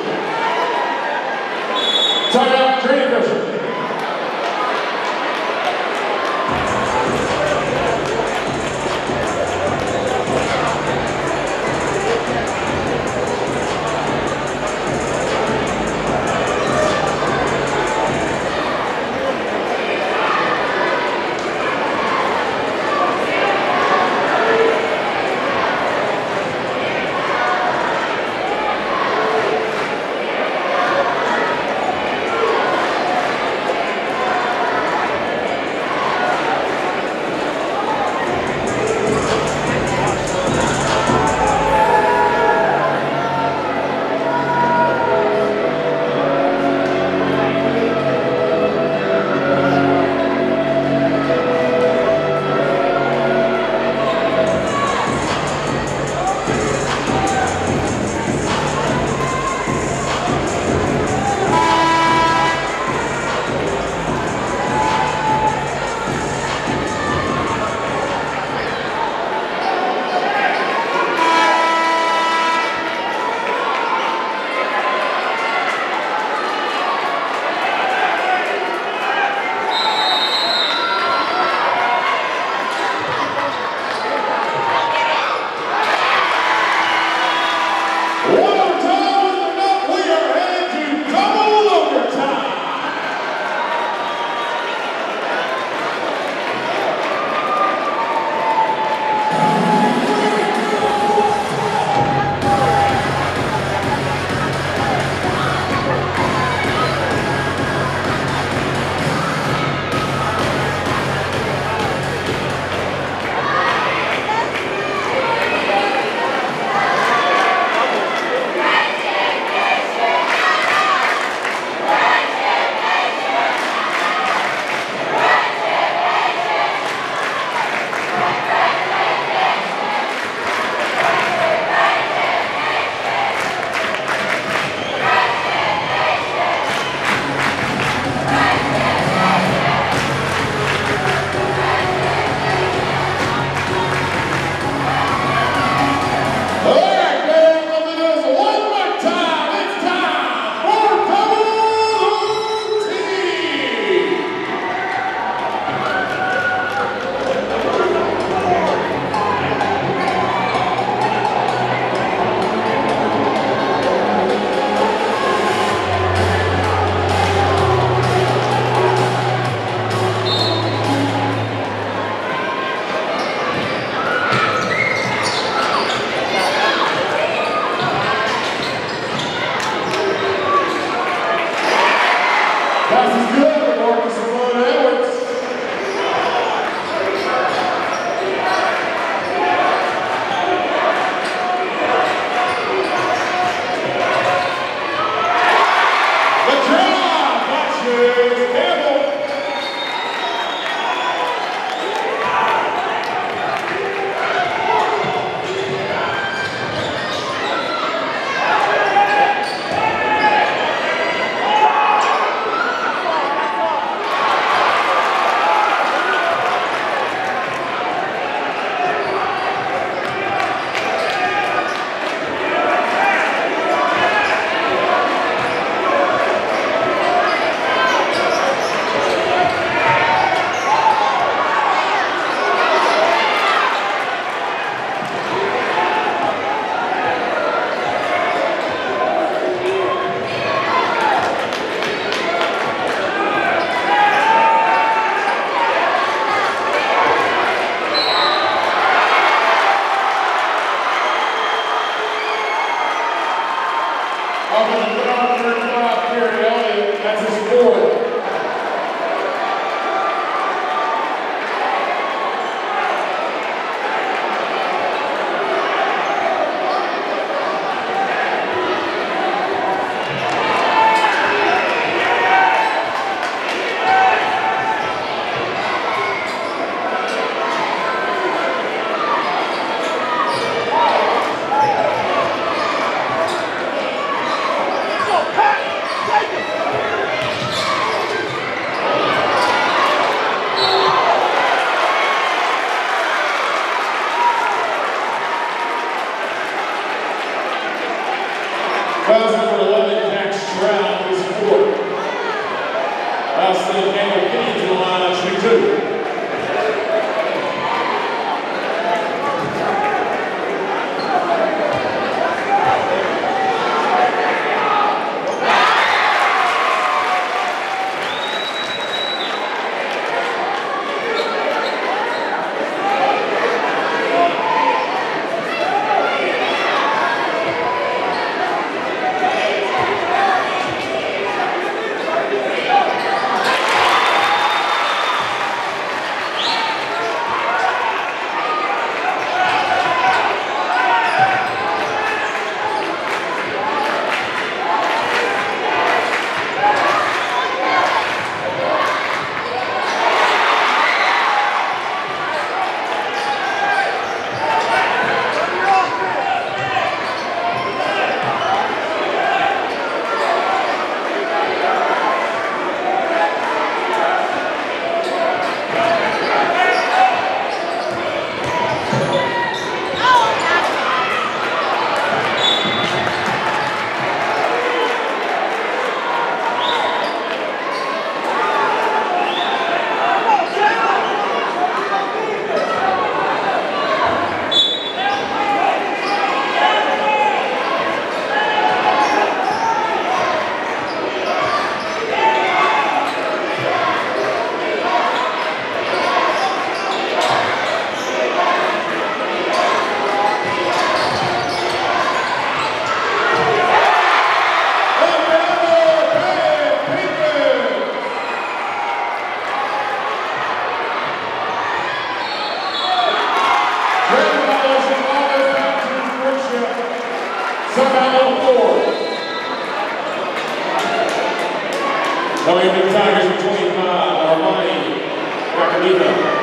[SPEAKER 1] Timeout, Trinity Christian. Fouls number eleven, Max Stroud, is four. Fouls still Daniel Kenny to the line on shoot two. Coming into the Tigers with twenty-five, Armani Rakalita.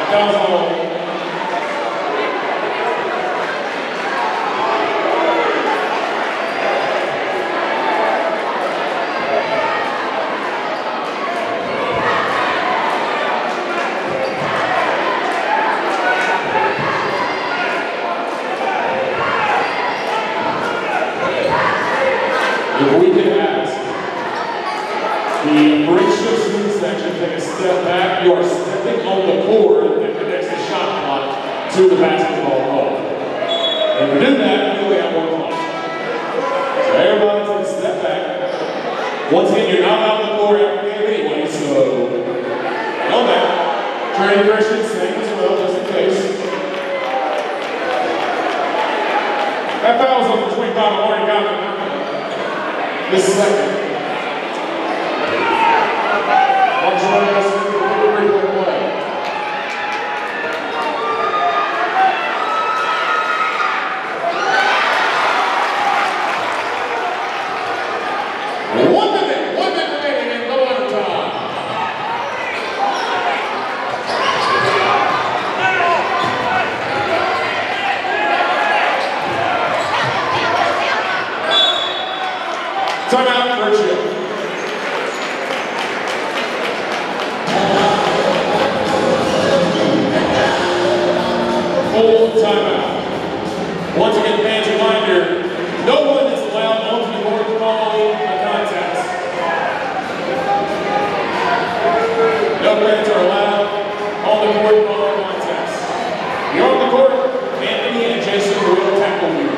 [SPEAKER 1] Foul's on. If we can ask the ratio student section take a step back, you are stepping on the board that connects the shot clock to the basketball ball. And if we do that, we only have one clock. So everybody take a step back. Once again, you're not out on the board after the game anyway, so know that. Training Christian, same as well, just in case. That foul's on the twenty-five, I've already got it. This second. Watch your ass in the three-point play. One minute, one minute remaining and no overtime. Timeout, Virgil. Full timeout. Once again, fans, reminder, no one is allowed onto the court following the contest. No fans are allowed on the court following the contest. You're on the court, Anthony and Jason will tackle you.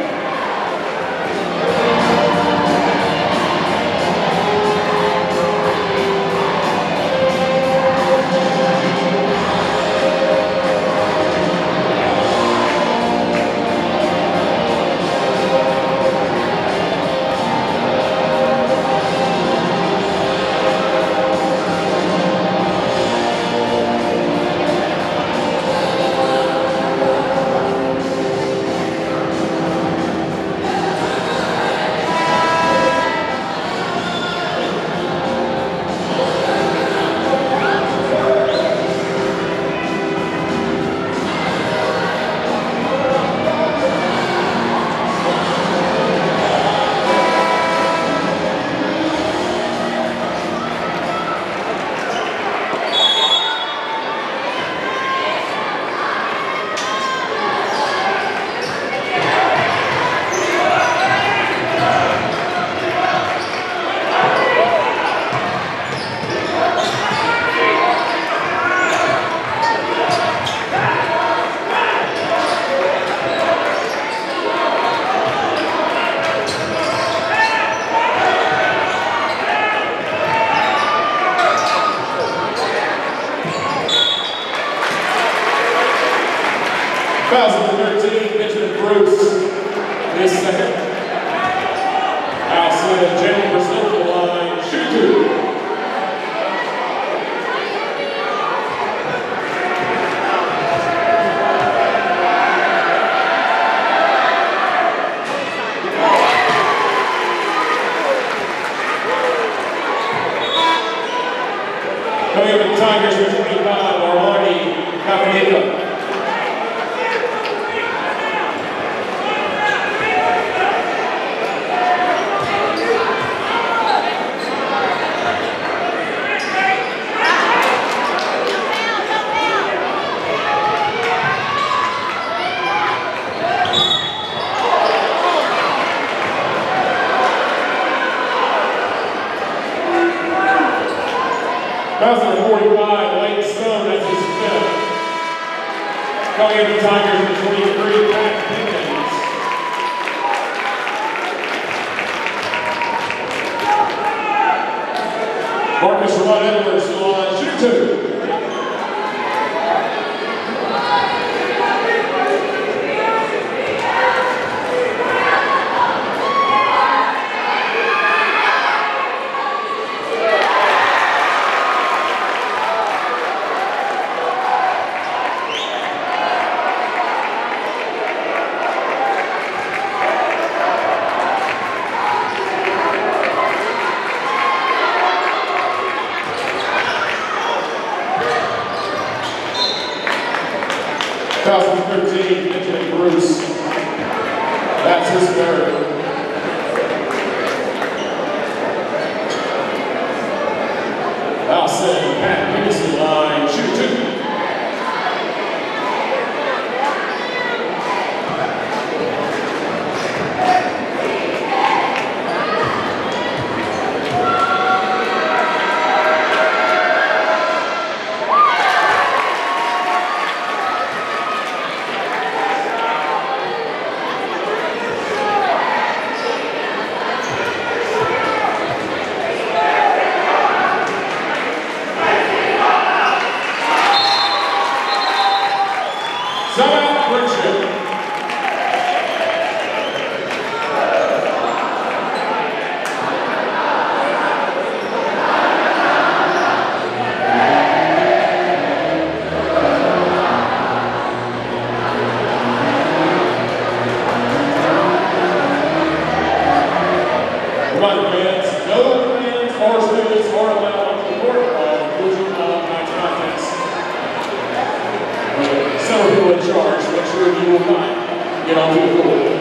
[SPEAKER 1] Fouls number thirteen, Benjamin Bruce. This second. Foul said Jalen Brazil to the line, shoot two. Coming up with the Tigers with twenty-five, Armani Caponeta. Foul number forty-five, Lane Stone, that's his fifth. Coming in the Tigers with twenty-three, Pat Pickens. Marcus Rod Edwards to the line, shoot two. Foul thirteen, Benjamin Bruce. That's his third. Foul seven, Pat Peterson line, shoot two. Timeout, Bridgeville. Reminder fans, no fans or students are allowed on the court while conclusion of tonight's contest. Several people in charge, make sure you will not get onto the floor.